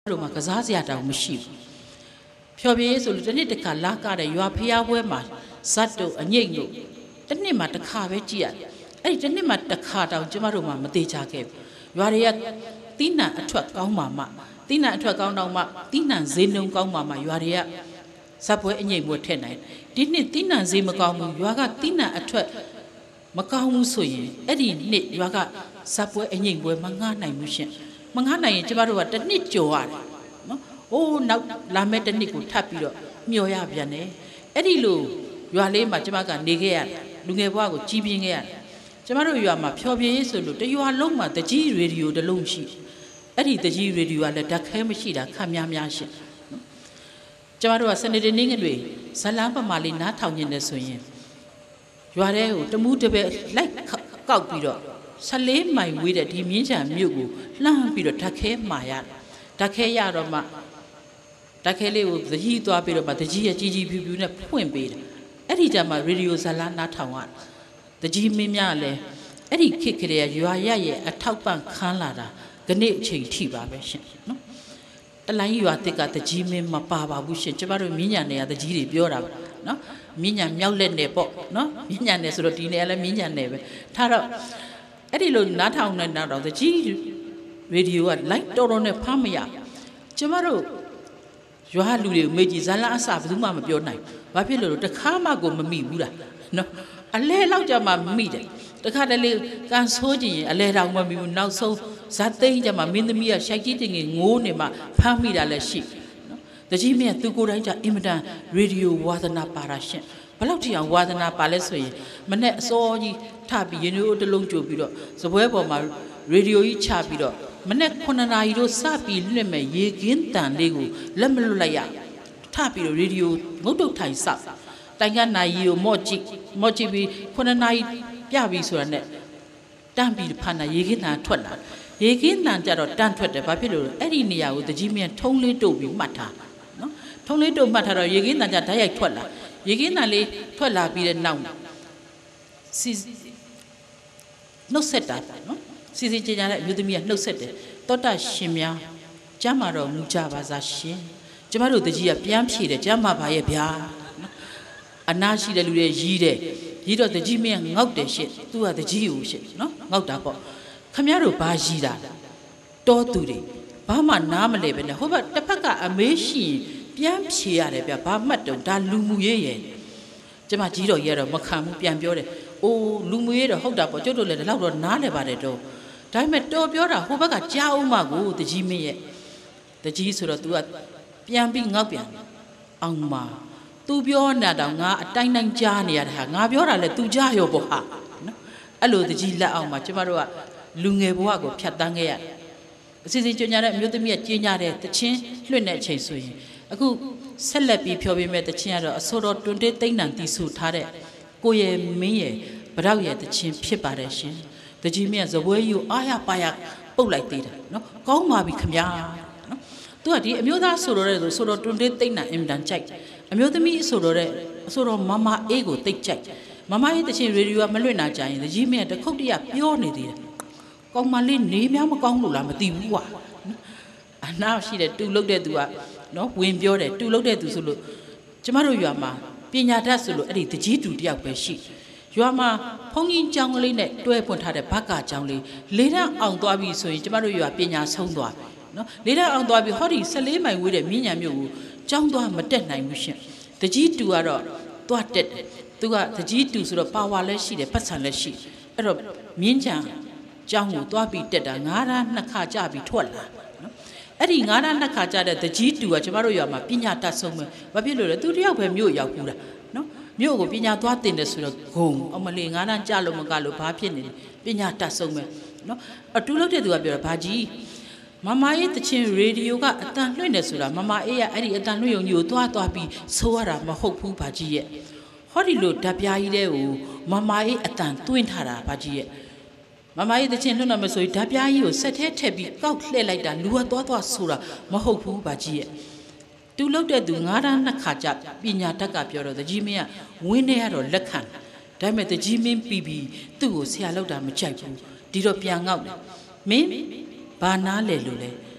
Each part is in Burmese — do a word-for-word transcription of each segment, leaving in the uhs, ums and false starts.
တို့မှာကစားစရာတောင်မရှိဘူးဖြော်ပြရေးဆိုလို့တစ်နှစ်တစ်ခါလာကားတဲ့ရွာဖျားပွဲမှာဇတ်တို့အငိမ့်တို့တစ်နှစ်မှာတစ်ခါပဲကြည့်ရတယ်အဲ့ဒီတစ်နှစ်မှာတစ်ခါတောင်ကျမတို့မှမသေးချခဲ့ဘူးရွာတွေကတီးနှံအထွက်ကောင်းမှမှတီးနှံအထွက်ကောင်းတော့မှတီးနှံဈေးနှုန်းကောင်းမှမှရွာတွေကဇက်ပွဲအငိမ့်ပွဲထည့်နိုင်ဒီနှစ်တီးနှံဈေးမကောင်းဘူးရွာကတီးနှံအထွက်မကောင်းဘူးဆိုရင်အဲ့ဒီနှစ်ရွာကဇက်ပွဲအငိမ့်ပွဲမငှားနိုင်ဘူးရှင်မငှားနိုင်ရင်ကျမတို့ကတစ်နှစ်ကြော်ရတယ်နော်။အိုးနောက်လာမဲ့တစ်နှစ်ကိုထပ်ပြီးတော့မျှော်ရပြန်တယ်။အဲ့ဒီလိုရွာလေးမှာကျမကနေခဲ့ရတယ်။လူငယ်ဘဝကိုကြီးပြင်းခဲ့ရတယ်။ကျမတို့ရွာမှာဖျော်ဖြေရေးဆိုလို့တရွာလုံးမှာတကြီးရေဒီယိုတစ်လုံးရှိ။အဲ့ဒီတကြီးရေဒီယိုကလည်းဓာတ်ခဲမရှိတာခက်များများရှိ။နော်။ကျမတို့ကစနေတနေ့ငတွေဇလန်းပမာလေးနားထောင်နေတယ်ဆိုရင်ရွာထဲကိုတမူးတပည့်လိုက်ကောက်ပြီးတော့ဆလေးမိုင်ဝေးတဲ့ဒီမြင်းချံမြို့ကိုလှမ်းပြီးတော့ဓာတ်ခဲမှာရတယ်ဓာတ်ခဲရတော့မှဓာတ်ခဲလေးကိုသကြီးသွားပြီးတော့မှသကြီးရဲ့ကြီးကြီးဖြူဖြူနဲ့ဖွင့်ပေးတယ်အဲ့ဒီကြမှာရေဒီယိုဇလန်းနားထောင်ရတယ်သကြီးမင်းများလည်းအဲ့ဒီခေတ်ကလေးရွာရရဲ့အထောက်ပံ့ခန်းလာတာခဏအချိန်ထိပါပဲရှင်နော်တလိုင်းရွာတစ်ကသကြီးမင်းမပါပါဘူးရှင်ကျမတို့မြင်းညာနယ်ကသကြီးတွေပြောတာနော်မြင်းညာမြောက်လက်နယ်ပေါ့နော်မြင်းညာနယ်ဆိုတော့ဒီနယ်ကလည်းမြင်းညာနယ်ပဲထားတော့အဲ့ဒီလိုနားထောင်နေတော့တကြီးရေဒီယိုကလိုက်တော်တော်နဲ့ဖမ်းမရကျမတို့ရွာလူတွေမေ့ကြည့်ဇာလအစဘယ်သူမှမပြောနိုင်ဘာဖြစ်လို့တခါမှကိုမမိဘူးလားနော်အလဲလောက်ကြမှာမိတယ်တခါတလေကန်ဆိုးကြည့်ရင်အလဲတောင်မမိဘူးနောက်ဆုံးဇာသိန်းကြမှာမင်းသမီးကရှိုက်ကြီးတင်ငယ်ငိုးနေမှဖမ်းမိတာလည်းရှိနော်တကြီးမင်းကသူကိုယ်တိုင်ကြအင်မတန်ရေဒီယိုဝါသနာပါတာရှင်ဘယ်လောက်ထိအောင်ဝါသနာပါလဲဆိုရင်မနဲ့အစောကြီးထပြီးရင်တို့တလုံးကြိုပြီးတော့စပွဲပေါ်မှာရေဒီယိုကြီးချပြီးတော့မနဲ့ခုနှစ်နာရီတို့စပြီးလွှင့်မဲ့ရေကင်းတန်လေးကိုလက်မလွတ်လိုက်ရထပြီးတော့ရေဒီယိုငုတ်တုတ်ထိုင်ဆောက်တိုင်ကနိုင်ရီကိုမော့ကြည့်မော့ကြည့်ပြီးခုနှစ်နာရီပြပြီးဆိုတာနဲ့တန်းပြီးဖန်တာရေကင်းတန်ထွက်လာရေကင်းတန်ကြတော့တန်းထွက်တယ်ဘာဖြစ်လို့လဲအဲ့ဒီနေရာကိုတကြီးမြန်ထုံးလေးတုပ်ပြီးမှတ်ထားနော်ထုံးလေးတုပ်မှတ်ထားတော့ရေကင်းတန်ကြဓာတ်ရိုက်ထွက်လာရေကင်းတန်လေးထွက်လာပြီးတဲ့နောက်စီနှုတ်ဆက်တာနော်စီစီကြင်ကြတဲ့အမျိုးသမီးကနှုတ်ဆက်တယ်တောတရှင်များကျမ်းမာတော်မူကြပါစားရှင်ကျမတို့တကြီးကပြန်ဖြေတယ်ကျမ်းမာပါရဲ့ဗျာအနာရှိတဲ့လူတွေရီးတယ်ရီးတော့တကြီးမင်းငေါက်တယ်ရှင့်သူကတကြီးကိုရှင့်နော်ငေါက်တာပေါ့ခမရတို့ဘာရီးတာတောသူတွေဘာမှနားမလဲပဲနဲ့ဟိုဘက်တစ်ဖက်ကအမေးရှိပြန်ဖြေရတယ်ဗျဘာမှတ်တော့ဒါလူမှုရေးရဲ့ကျမကြီးတော်ရတော့မခံဘူးပြန်ပြောတယ်အိုးလူမှုရေးတော့ဟုတ်တာပေါ့ကျုပ်တို့လည်းဒီလောက်တော့နားလဲပါတယ်တော့ဒါပေမဲ့တော်ပြောတာဟိုဘက်ကကြားအောင်မကိုတကြီးမင်းရဲ့တကြီးဆိုတော့ तू ကပြန်ပြီးငေါက်ပြန်အောင်မ तू ပြောနေတာတော့ငါအတိုင်းတိုင်းကြားနေရတာဟာငါပြောတာလဲ तू ကြားရောပေါ့ဟာနော်အဲ့လိုတကြီးလက်အောင်မှာကျမတို့ကလူငယ်ဘဝကိုဖြတ်တန်းခဲ့ရတယ်အစီအစဉ်ကြညာတဲ့အမျိုးသမီးကကြီးညာတဲ့တချင်းလွှင့်တဲ့အချိန်ဆိုရင်အခုဆက်လက်ပြီးဖြောပြမဲ့တချင်းကတော့အစောတော်တွန်တေးသိမ့်နံတီးဆူထားတဲ့ကိုရဲ့မင်းရဲ့ဗရောက်ရဲ့တချင်းဖြစ်ပါတယ်ရှင်တကြီးမြတ်ဇပွဲယူအားရပါရပုတ်လိုက်သေးတယ်နော်ကောင်းပါပြီခမညာနော်သူကဒီအမျိုးသားဆိုတော့တဲ့ဆိုတော့တွန်တေးသိမ့်နံအင်တန်ကြိုက်အမျိုးသမီးဆိုတော့တဲ့အဆိုတော့မမအေးကိုသိကြိုက်မမရဲ့တချင်းရေဒီယိုကမလွင့်နာကြရင်တကြီးမြတ်တခုတ်တရပြောနေသေးတယ်ကောင်းမလေးနေများမကောင်းလို့လားမသိဘူးကွာအနာရှိတဲ့တူလုတ်တဲ့သူကနော်ဝင်ပြောတယ်တူလုတ်တဲ့သူဆိုလို့ကျမတို့ရွာမှာပညာတတ်ဆိုလို့အဲ့ဒီတကြီးတူတယောက်ပဲရှိရွာမှာဖုန်းကြီးကျောင်းကလေးနဲ့တွဲပွန်ထားတဲ့ဘက်ကကျောင်းလေးလေးတန်းအောင်သွားပြီဆိုရင်ကျမတို့ရွာပညာဆုံးသွားပြီနော်လေးတန်းအောင်သွားပြီဟောဒီဆယ်လေးမိုင်ဝေးတဲ့မြင်းညာမြို့ကိုကျောင်းသွားမတက်နိုင်ဘူးရှင်တကြီးတူကတော့သွားတက်တယ်သူကတကြီးတူဆိုတော့ပါဝါလည်းရှိတယ်ပတ်စံလည်းရှိအဲ့တော့မြင်းညာကျောင်းကိုသွားပြီးတက်တာငါးရနှစ်ခါကြပြီးထွက်လာနော်အဲ့ဒီငါးရနှစ်ခါကြတဲ့တကြီးတူကကျမတို့ရွာမှာပညာတတ်ဆုံးပဲဘာဖြစ်လို့လဲသူတယောက်ပဲမြို့ရောက်ဘူးလားနော်မြို့ကိုပညာသွားတင်တယ်ဆိုတော့ဂုံအမလေးငါးရကြလို့မကလို့ဘာဖြစ်နေလဲပညာတတ်ဆုံးပဲနော်အတူလို့တဲ့သူကပြောတာဘာကြီးမမအေးတချင်းရေဒီယိုကအတန်လွှင့်နေဆိုတာမမအေးကအဲ့ဒီအတန်လွှင့်ရုံကြီးကိုသွားသွားပြီးဆိုရတာမဟုတ်ဘူးဘာကြီးရဲ့ဟောဒီလိုဓာတ်ပြားကြီးတဲ့ကိုမမအေးအတန်တွင်းထားတာဘာကြီးရဲ့မမကြီးတချင်းလွှတ်တော့မဆိုဓာတ်ပြားကြီးကိုဆက်ထဲထည့်ပြီးကောက်လှည့်လိုက်တာလူကသွားသွားဆိုတာမဟုတ်ဘူးဘာကြီးရဲ့တူလောက်တဲ့သူငါးတန်းနှစ်ခါကြပညာတတ်ကပြောတော့တကြီးမင်းကဝင်းနေရတော့လက်ခံဒါပေမဲ့တကြီးမင်းပြီးပြီးသူ့ကိုဆရာလောက်တာမကြိုက်ဘူးဒီတော့ပြန်ငေါက်တယ်မင်းဘာနားလဲလို့လဲ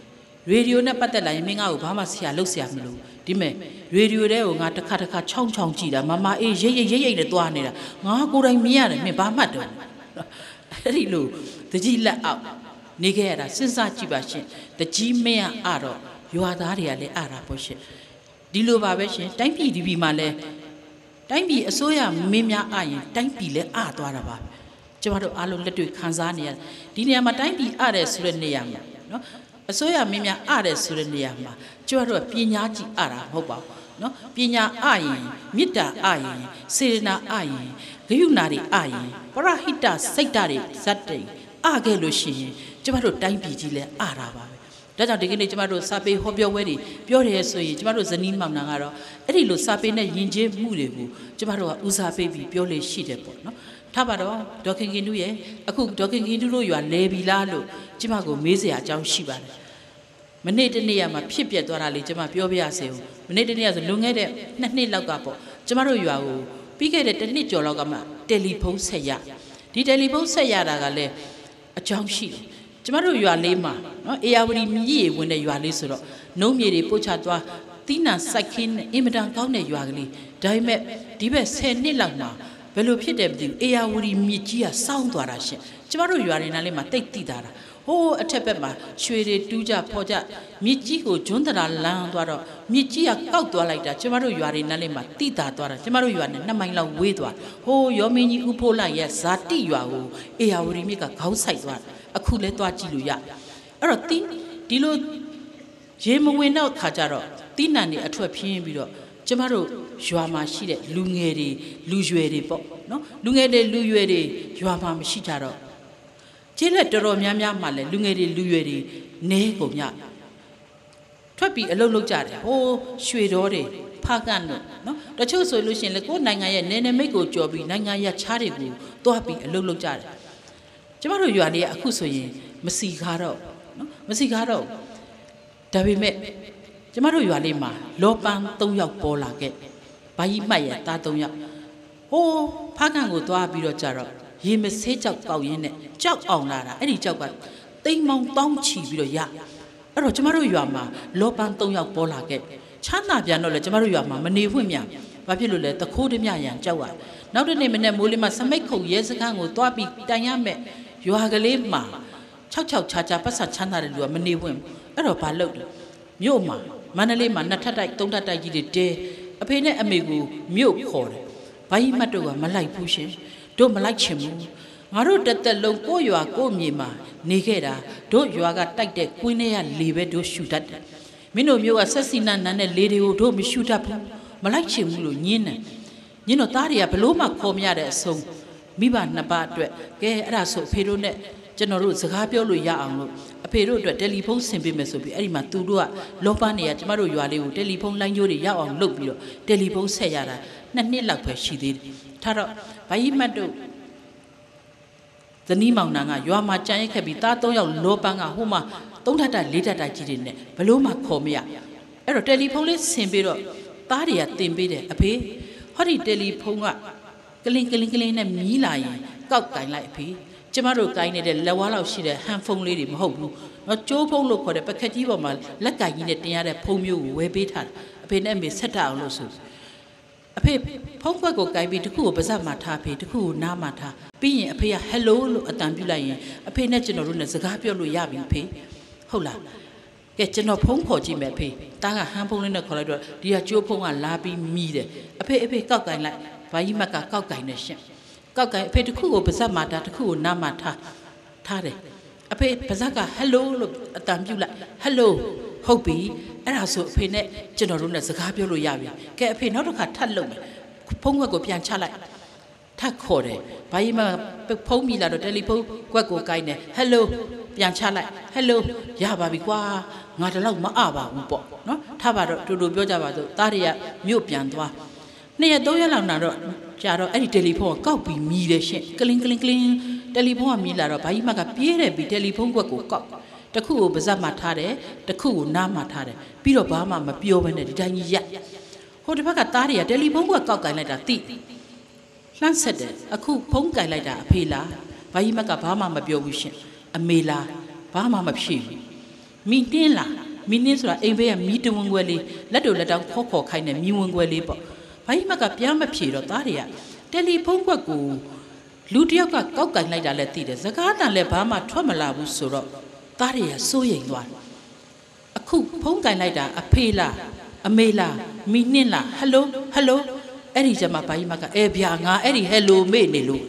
ရေဒီယိုနဲ့ပတ်သက်လာရင်မင်းငါ့ကိုဘာမှဆရာလုပ်ဆရာမလို့ဒီမဲ့ရေဒီယိုတဲကိုငါတစ်ခါတစ်ခါချောင်းချောင်းကြည့်တာမမအေးရိတ်ရိတ်ရိတ်ရိတ်နဲ့တွားနေတာငါကိုယ်တိုင်မြင်ရတယ်မင်းဘာမှတ်တော့အဲ့ဒီလိုတကြီးလက်အောက်နေခဲ့ရတာစဉ်းစားကြည့်ပါရှင်တကြီးမင်းအားတော့ရွာသားတွေကလည်းအားတာပေါ့ရှင်ဒီလိုပါပဲရှင်တိုင်းပြည်ဒီပြည်မှာလဲတိုင်းပြည်အစိုးရမင်းများအားရင်တိုင်းပြည်လဲအားသွားတာပါကျမတို့အားလုံးလက်တွေ့ခံစားနေရဒီနေရာမှာတိုင်းပြည်အားတယ်ဆိုတဲ့နေရာမှာနော်အစိုးရမင်းများအားတယ်ဆိုတဲ့နေရာမှာကျမတို့ပညာကြည့်အားတာမဟုတ်ပါဘူးနော်ပညာအားရင်မေတ္တာအားရင်စေတနာအားရင်ဂရုဏာတွေအားရင်ပရဟိတစိတ်ဓာတ်တွေဇတ်တွေအားခဲ့လို့ရှိရင်ကျမတို့တိုင်းပြည်ကြီးလဲအားတာပါဒါကြောင့်ဒီကနေ့ကျမတို့စာပေဟောပြောပွဲတွေပြောတယ်ဆိုရင်ကျမတို့ဇနီးမောင်နှံကတော့အဲ့ဒီလိုစာပေနဲ့ယဉ်ကျေးမှုတွေကိုကျမတို့ကဦးစားပေးပြီးပြောလို့ရှိတယ်ပေါ့နော်ထားပါတော့ဒေါခင်ခင်တို့ရဲ့အခုဒေါခင်ခင်တို့ရွာလဲပြီလားလို့ကျမကိုမေးစရာအကြောင်းရှိပါတယ်မနေ့တနေ့ကမှဖြစ်ပျက်သွားတာလေးကျမပြောပြရစေဦးမနေ့တနေ့ကဆိုလွန်ခဲ့တဲ့နှစ်နှစ်လောက်ကပေါ့ကျမတို့ရွာကိုပြီးခဲ့တဲ့တစ်နှစ်ကျော်လောက်ကမှတယ်လီဖုန်းဆက်ရဒီတယ်လီဖုန်းဆက်ရတာကလည်းအကြောင်းရှိတယ်ကျမတို့ရွာလေးမှာနော်အေယာဝတီမြည်ရည်ဝင်တဲ့ရွာလေးဆိုတော့နှုံးမြေတွေပို့ချသွားသီးနှံစိုက်ခင်းနဲ့အင်မတန်ကောင်းတဲ့ရွာကလေးဒါပေမဲ့ဒီဘက်ဆယ်နှစ်လောက်မှာဘယ်လိုဖြစ်တယ်မသိဘူးအေယာဝတီမြစ်ကြီးကစောင်းသွားတာရှင်ကျမတို့ရွာတွေနားလေးမှာတိတ်တိတာတာဟိုးအထက်ဘက်မှာရွှေတွေတူးကြဖော်ကြမြစ်ကြီးကိုဂျွန်းတရာလန်းသွားတော့မြစ်ကြီးကကောက်သွားလိုက်တာကျမတို့ရွာတွေနားလေးမှာတိတာသွားတာကျမတို့ရွာနဲ့နှစ်မိုင်လောက်ဝေးသွားဟိုးရောမင်းကြီးဥဖိုးလိုက်ရဲ့ဇာတိရွာကိုအေယာဝတီမြစ်ကခေါင်းဆိုင်သွားအခုလဲသွားကြည့်လို့ရအဲ့တော့တီးဒီလိုရေမဝင်တော့ခါကြတော့တီးနံနေအထွက်ဖြင်းပြီးတော့ကျမတို့ရွာမှာရှိတဲ့လူငယ်တွေလူရွယ်တွေပေါ့နော်လူငယ်တွေလူရွယ်တွေရွာမှာမရှိကြတော့ကျေးလက်တော်တော်များများမှလည်းလူငယ်တွေလူရွယ်တွေနဲကုန်ညထွက်ပြီးအလုပ်လုပ်ကြတယ်ဟိုးရွှေတော်တွေဖားကန်တို့နော်တချို့ဆိုလို့ရှိရင်လေကိုယ်နိုင်ငံရဲ့နယ်နိမိတ်ကိုကြော်ပြီးနိုင်ငံရခြားတွေကိုတွားပြီးအလုပ်လုပ်ကြတယ်ကျမတို့ရွာလေးကအခုဆိုရင်မစီကားတော့နော်မစီကားတော့ဒါပေမဲ့ကျမတို့ရွာလေးမှာလောပန်း၃ယောက်ပေါ်လာခဲ့ဘာကြီးမှတ်ရတာ၃ယောက်ဟိုးဖားကန်ကိုသွားပြီးတော့ကြတော့ရေမဆေးကြောက်ပေါက်ရင်းနဲ့ကြောက်အောင်လာတာအဲ့ဒီကြောက်ကတိမ်မောင်တောင်းချီပြီးတော့ရအဲ့တော့ကျမတို့ရွာမှာလောပန်း၃ယောက်ပေါ်လာခဲ့ချမ်းသာပြန်တော့လေကျမတို့ရွာမှာမနေခွင့်မြန်ဘာဖြစ်လို့လဲတခိုးတမျှရန်ကြောက်ရနောက်တစ်နေ့မနေ့မိုးလေးမှာစမိတ်ခုံရဲစခန်းကိုသွားပြီးတိုင်ရမယ်ရွာကလေးမှာ၆၆ချာချာပတ်ဆက်ချမ်းသာတဲ့လူကမနေဝင်အဲ့တော့ဘာလုပ်လဲမြို့မှာမန္တလေးမှာနှစ်ထပ်တိုက်သုံးထပ်တိုက်ကြီးတွေတဲအဖေနဲ့အမေကိုမြို့ခေါ်တယ်ဘာကြီးမတ်တို့ကမလိုက်ဘူးရှင်တို့မလိုက်ချင်ဘူးငါတို့တက်တက်လုံးကိုရွာကိုမြေမှာနေခဲ့တာတို့ရွာကတိုက်တဲ့ကွင်းထဲကလေပဲတို့ရှူတတ်တယ်မင်းတို့မျိုးကဆက်စီနန်းနန်းနဲ့လေတွေကိုတို့မရှူတတ်ဘူးမလိုက်ချင်ဘူးလို့ညင်းတယ်ညင်းတော့သားတွေကဘလို့မှခေါ်မရတဲ့အဆုံးမိဘနှစ်ပါးအတွက်ကဲအဲ့ဒါဆိုအဖေတို့နဲ့ကျွန်တော်တို့စကားပြောလို့ရအောင်လို့အဖေတို့အတွက်တယ်လီဖုန်းဆင်ပေးမယ်ဆိုပြီးအဲ့ဒီမှာသူတို့ကလောပန်းနေရကျမတို့ရွာလေးကိုတယ်လီဖုန်းလိုင်းကြိုးတွေရောက်အောင်လုပ်ပြီးတော့တယ်လီဖုန်းဆက်ရတာနှစ်နှစ်လောက်ပဲရှိသေးတယ်ထားတော့ဘာကြီးမတ်တို့ဇနီးမောင်နှံကရွာမှာကြံရိုက်ခဲ့ပြီးသား၃ယောက်လောပန်းကဟိုမှာသုံးထပ်တိုက်လေးထပ်တိုက်ကြီးတွေနဲ့ဘလို့မှခေါ်မရအဲ့တော့တယ်လီဖုန်းလေးဆင်ပြီးတော့သားတွေကတင်ပေးတယ်အဖေဟောဒီတယ်လီဖုန်းကကလင်းကလင်းကလင်းနဲ့မြည်လာရင်ကောက်ကင်လိုက်အဖေကျမတို့ကိုင်းနေတဲ့လက်ဝါးလောက်ရှိတဲ့ဟန်ဖုန်းလေးတွေမဟုတ်ဘူးနော်ကျိုးဖုန်းလို့ခေါ်တဲ့ပကက်ကြီးပေါ်မှာလက်ကင်ကြီးနဲ့တင်ရတဲ့ဖုန်းမျိုးကိုဝယ်ပေးထားတယ်အဖေနဲ့အမေဆက်ထားအောင်လို့ဆိုအဖေဖုန်းကွက်ကိုကိုင်းပြီးတခုကိုပါးစပ်မှာထားဖေတခုကိုနားမှာထားပြီးရင်အဖေကဟယ်လိုလို့အတန်ပြုလိုက်ရင်အဖေနဲ့ကျွန်တော်တို့နဲ့စကားပြောလို့ရပြီအဖေဟုတ်လားကဲကျွန်တော်ဖုန်းခေါ်ကြည့်မယ်အဖေတားကဟန်ဖုန်းလေးနဲ့ခေါ်လိုက်တော့ဒီကကျိုးဖုန်းကလာပြီးမိတယ်အဖေအဖေကောက်ကင်လိုက်ဘာကြီးမတ်ကကောက်ကင်နေရှင်ကောက်ကင်အဖေတခုကိုပါးစပ်မှာထားတခုကိုနားမှာထားထားတယ်အဖေပါးစပ်ကဟယ်လိုလို့အတန်ပြုလိုက်ဟယ်လိုဟုတ်ပြီအဲ့ဒါဆိုအဖေနဲ့ကျွန်တော်တို့နဲ့စကားပြောလို့ရပြီကဲအဖေနောက်တစ်ခါထပ်လုပ်မယ်ဖုန်းကွက်ကိုပြန်ချလိုက်ထပ်ခေါ်တယ်ဘာကြီးမှဖုန်းမိလာတော့တယ်လီဖုန်းကွက်ကိုကိုင်းတယ်ဟယ်လိုပြန်ချလိုက်ဟယ်လိုရပါပြီကွာငါတလောက်မအပါဘူးပေါ့နော်ထားပါတော့တူတူပြောကြပါစို့သားတွေကမြို့ပြန်သွားနှစ်ရက်သုံးရက်လောက်နာတော့ကြာတော့အဲ့ဒီတယ်လီဖုန်းကကောက်ပြီးမြည်တယ်ရှင်ကလင်းကလင်းကလင်းတယ်လီဖုန်းကမြည်လာတော့ဘာကြီးမှကပြေးတယ်ပြီးတယ်လီဖုန်းကွက်ကိုကောက်တခုကိုပါးစပ်မှာထားတယ်တခုကိုနားမှာထားတယ်ပြီးတော့ဘာမှမပြောဘဲနဲ့ဒီတိုင်းကြီးရက်ဟိုတစ်ဖက်ကသားတွေကတယ်လီဖုန်းကွက်ကောက်ကင်လိုက်တာတိလှမ်းဆက်တယ်အခုဖုန်းကင်လိုက်တာအဖေလားဘာကြီးမကဘာမှမပြောဘူးရှင်အမေလားဘာမှမဖြစ်ဘူးမိတင်းလားမီနင်းဆိုတာအိမ်ဘေးကမီးတဝန်းခွဲလေးလက်တို့လက်တောင်ခေါ်ခေါ်ခိုင်းနေမီးဝန်းခွဲလေးပေါ့ဘာကြီးမကပြန်မဖြေတော့သားတွေကတယ်လီဖုန်းကွက်ကိုလူတယောက်ကကောက်ကင်လိုက်တာလည်းသိတယ်စကားတန်လည်းဘာမှထွက်မလာဘူးဆိုတော့သားတွေကစိုးရိမ်သွားတယ်အခုဖုန်းကင်လိုက်တာအဖေလားအမေလားမီနင်းလားဟယ်လိုဟယ်လိုအဲ့ဒီကျမှဘာကြီးမကအဲဗျာငါအဲ့ဒီဟယ်လိုမေ့နေလို့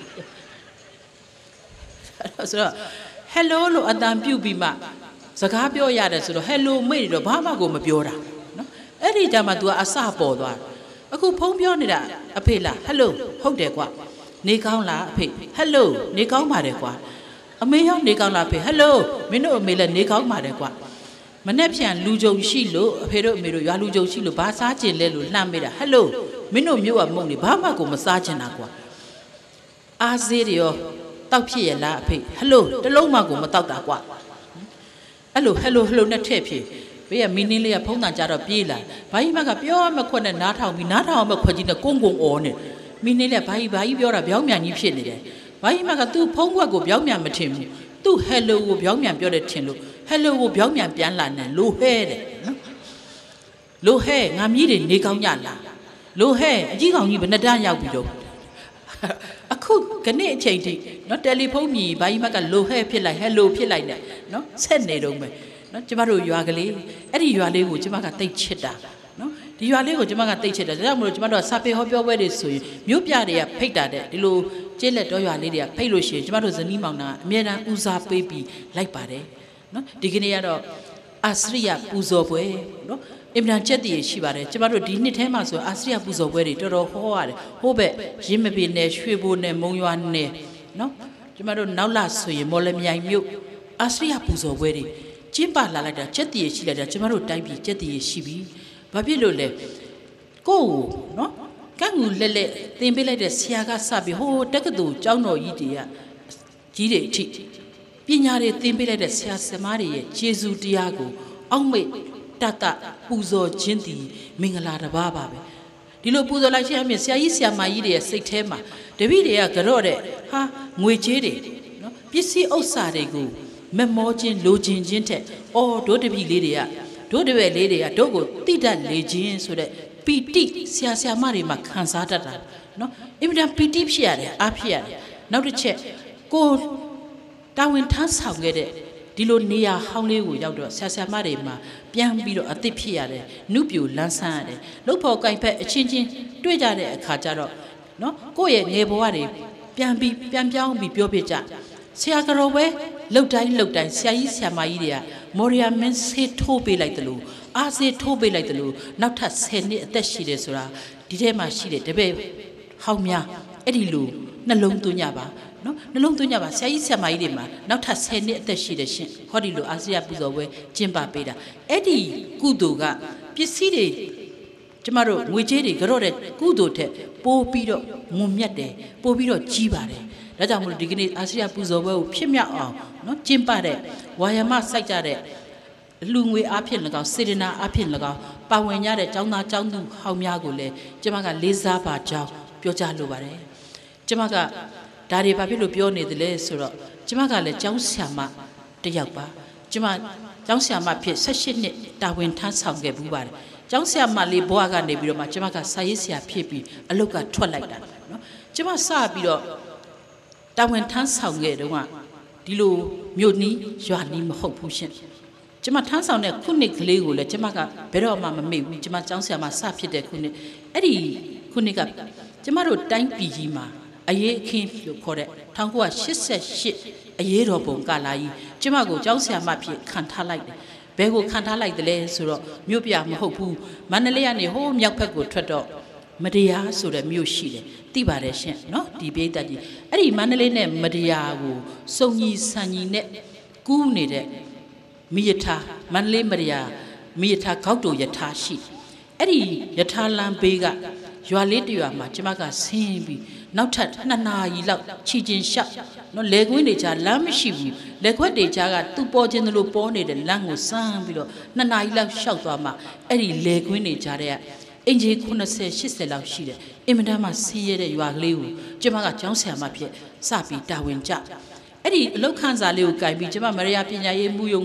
ဆိုတော့ဟယ်လိုလို့အတန်ပြုတ်ပြီးမှစကားပြောရတယ်ဆိုတော့ဟယ်လိုမေ့နေတော့ဘာမှကိုမပြောတာနော်အဲ့ဒီကျမှ तू ကအစပေါ်သွားအခုဖုန်းပြောနေတာအဖေလားဟယ်လိုဟုတ်တယ်ကွာနေကောင်းလားအဖေဟယ်လိုနေကောင်းပါတယ်ကွာအမေရောနေကောင်းလားအဖေဟယ်လိုမင်းတို့အမေလည်းနေကောင်းပါတယ်ကွာမနေ့ပြန်လူကြုံရှိလို့အဖေတို့အမေတို့ရွာလူကြုံရှိလို့ဘာစားကျင်လဲလို့လှမ်းမိတာဟယ်လိုမင်းတို့မျိုးကမုံနေဘာမှကိုမစားချင်တာကွာအားစေးတွေရောတောက်ဖြစ်ရလားအဖေဟယ်လိုတလုံးမှကိုမတောက်တာကွာအဲ့လိုဟယ်လိုဟယ်လိုနဲ့ထည့်ဖြစ်ဘေးကမီနင်းလေးကဖုံးတန်ကြတော့ပြေးလာဘာကြီးမကပြောမခွက်နဲ့နားထောင်ပြီးနားထောင်မခွက်ကြီးနဲ့ကုန်းကုန်းအော်နေမီနင်းလေးကဘာကြီးဘာကြီးပြောတာပြောင်းမြန်ကြီးဖြစ်နေတယ်ဘာကြီးမကသူ့ဖုံးခွက်ကိုပြောင်းမြန်မထင်ဘူးသူ့ဟယ်လိုကိုပြောင်းမြန်ပြောတယ်ထင်လို့ဟယ်လိုကိုပြောင်းမြန်ပြန်လာနေလိုဟဲတဲ့နော်လိုဟဲငါမြည်တွေနေကောင်းကြလားလိုဟဲအကြီးကောင်ကြီးဘယ်နှတန်းရောက်ပြီတော့အခုခဏအချိန်ထိနော်တယ်လီဖုန်းမြည်ဘာကြီးမကလိုဟဲဖြစ်လိုက်ဟယ်လိုဖြစ်လိုက်နဲ့နော်ဆက်နေတော့မယ်နော်ကျမတို့ရွာကလေးအဲ့ဒီရွာလေးကိုကျမကတိတ်ချစ်တာနော်ဒီရွာလေးကိုကျမကတိတ်ချစ်တာဒါကြောင့်မလို့ကျမတို့စာပေဟောပြောပွဲတွေဆိုရင်မြို့ပြတွေကဖိတ်တာတဲ့ဒီလိုကျေးလက်တော်ရွာလေးတွေကဖိတ်လို့ရှိရင်ကျမတို့ဇနီးမောင်နှံအမြဲတမ်းဦးစားပေးပြီးလိုက်ပါတယ်နော်ဒီကနေ့ကတော့အာစရိယပူဇော်ပွဲနော်အင်မတန်ချက်တည်ရှိပါတယ်ကျမတို့ဒီနှစ်ထဲမှာဆိုအာစရိယပူဇော်ပွဲတွေတော်တော်ဟောရတယ်ဟိုးဘက်ရင်းမပင်နယ်ရွှေဘိုနယ်မုံရွာနယ်နော်ကျမတို့နောက်လာဆိုရင်မော်လမြိုင်မြို့အာစရိယပူဇော်ပွဲတွေကျင်းပလာလိုက်တာချက်တည်ရှိလိုက်တာကျမတို့တိုင်းပြည်ချက်တည်ရှိပြီဘာဖြစ်လို့လဲကိုယ်နော်ကန့်ငူလက်လက်သင်ပေးလိုက်တဲ့ဆရာကစပြီးဟိုတက္ကသိုလ်ကျောင်းတော်ကြီးတွေကကြီးတွေအထိပညာတွေသင်ပေးလိုက်တဲ့ဆရာဆရာမတွေရဲ့ကျေးဇူးတရားကိုအောက်မေ့တတ်တပူဇော်ခြင်းတည်မင်္ဂလာတစ်ပါးပါပဲဒီလိုပူဇော်လိုက်ခြင်းအပြင်ဆရာကြီးဆရာမကြီးတွေရဲ့စိတ်ထဲမှာတပည့်တွေကကြော့တဲ့ဟာငွေကြေးတွေနော်ပစ္စည်းဥစ္စာတွေကိုမမောခြင်းလိုချင်ခြင်းတဲ့အော်တို့တပည့်လေးတွေကတို့တပည့်လေးတွေကတို့ကိုတိတတ်လေခြင်းဆိုတဲ့ပီတိဆရာဆရာမတွေမှာခံစားတတ်တာနော်အင်မတန်ပီတိဖြစ်ရတယ်အားဖြစ်ရတယ်နောက်တစ်ချက်ကိုတာဝန်ထမ်းဆောင်ခဲ့တဲ့ဒီလိုနေရာဟောင်းလေးကိုရောက်တော့ဆရာဆရာမတွေမှာပြန်ပြီးတော့အသစ်ဖြစ်ရတယ်နုပြိုလန်းဆန်းရတယ်လှုပ်ဖို့ကင်ဖက်အချင်းချင်းတွေ့ကြတဲ့အခါကျတော့နော်ကိုယ့်ရဲ့ငယ်ဘဝတွေပြန်ပြီးပြန်ပြောင်းပြီးပြောပြကြဆရာကတော်ပဲလှုပ်တိုင်းလှုပ်တိုင်းဆရာကြီးဆရာမကြီးတွေကမော်ရီယာမင်းဆေးထိုးပေးလိုက်တယ်လို့အားဆေးထိုးပေးလိုက်တယ်လို့နောက်ထပ်ဆယ်နှစ်အသက်ရှိတယ်ဆိုတာဒီထဲမှာရှိတဲ့တပည့်ဟောင်းများအဲ့ဒီလိုနှလုံးသွင်းကြပါနော်နှလုံးသွင်းကြပါဆရာကြီးဆရာမကြီးတွေမှာနောက်ထပ်ဆယ်နှစ်အသက်ရှိတယ်ရှင်ဟောဒီလိုအာစရိယပူဇော်ပွဲကျင်းပပေးတာအဲ့ဒီကုသိုလ်ကပစ္စည်းတွေကျမတို့ငွေကြေးတွေကြော့တဲ့ကုသိုလ်ထက်ပိုးပြီးတော့ငုံမြတ်တယ်ပိုးပြီးတော့ကြီးပါတယ်ဒါကြောင့်မလို့ဒီကနေ့အာစရိယပူဇော်ပွဲကိုဖြစ်မြောက်အောင်နော်ကျင်းပတဲ့ဝါယမစိုက်ကြတဲ့လူငွေအားဖြင့်၎င်းစေတနာအားဖြင့်၎င်းပါဝင်ကြတဲ့ကျောင်းသားကျောင်းသူဟောင်းများကိုလည်းကျမကလေးစားပါကြောင်းပြောကြားလိုပါတယ်ကျမကဒါတွေဘာဖြစ်လို့ပြောနေသလဲဆိုတော့ကျမကလည်းကျောင်းဆရာမတယောက်ပါကျမကျောင်းဆရာမဖြစ်၁၈နှစ်တာဝန်ထမ်းဆောင်ခဲ့ဘူးပါတယ်ကျောင်းဆရာမလေးဘွားကနေပြီးတော့မှကျမကစာရေးဆရာဖြစ်ပြီးအလုပ်ကထွက်လိုက်တာနော်ကျမစပြီးတော့တာဝန်ထမ်းဆောင်ခဲ့တုန်းကဒီလိုမြို့နီးရွာနီးမဟုတ်ဘူးရှင်ကျမထမ်းဆောင်တဲ့ခုနှစ်ကလေးကိုလည်းကျမကဘယ်တော့မှမမေ့ဘူးကျမကျောင်းဆရာမစဖြစ်တဲ့ခုနှစ်အဲ့ဒီခုနှစ်ကကျမတို့တိုင်းပြည်ကြီးမှာအရေးအခင်းလို့ခေါ်တဲ့၁၉၈၈အရေးတော်ပုံကာလကြီးကျမကိုကျောင်းဆရာမဖြစ်ခံထားလိုက်တယ်ဘယ်ကိုခံထားလိုက်တယ်လဲဆိုတော့မြို့ပြမဟုတ်ဘူးမန္တလေးကနေဟိုးမြောက်ဘက်ကိုထွက်တော့မတရားဆိုတဲ့မြို့ရှိတယ်သိပါတယ်ရှင်နော်ဒီပိဋကကြီးအဲ့ဒီမန္တလေးနဲ့မတရားကိုစုံကြီးဆန်ကြီးနဲ့ကူးနေတဲ့မိယထာမန္တလေးမတရားမိယထာဂေါက်တိုယထာရှိအဲ့ဒီယထာလမ်းဘေးကရွာလေးတရွာမှာကျမကဆင်းပြီးနောက်ထပ်နှစ်နာရီလောက်ခြီချင်းရှောက်နော်လေကွင်းတွေချာလမ်းမရှိဘူးလေခွက်တွေချာကသူ့ပေါ်ခြင်းတို့လိုပေါ်နေတဲ့လမ်းကိုစမ်းပြီးတော့နှစ်နာရီလောက်ရှောက်သွားမှအဲ့ဒီလေကွင်းတွေချာတဲ့အင်ဂျီ၉၀ ၈၀လောက်ရှိတယ်အင်မတန်မှဆင်းရဲတဲ့ရွာကလေးကိုကျမကကျောင်းဆရာမဖြစ်စပြီးတာဝန်ကျအဲ့ဒီအလောက်ခန်းစာလေးကိုကင်ပြီးကျမမရယာပညာရေးမှုယုံကို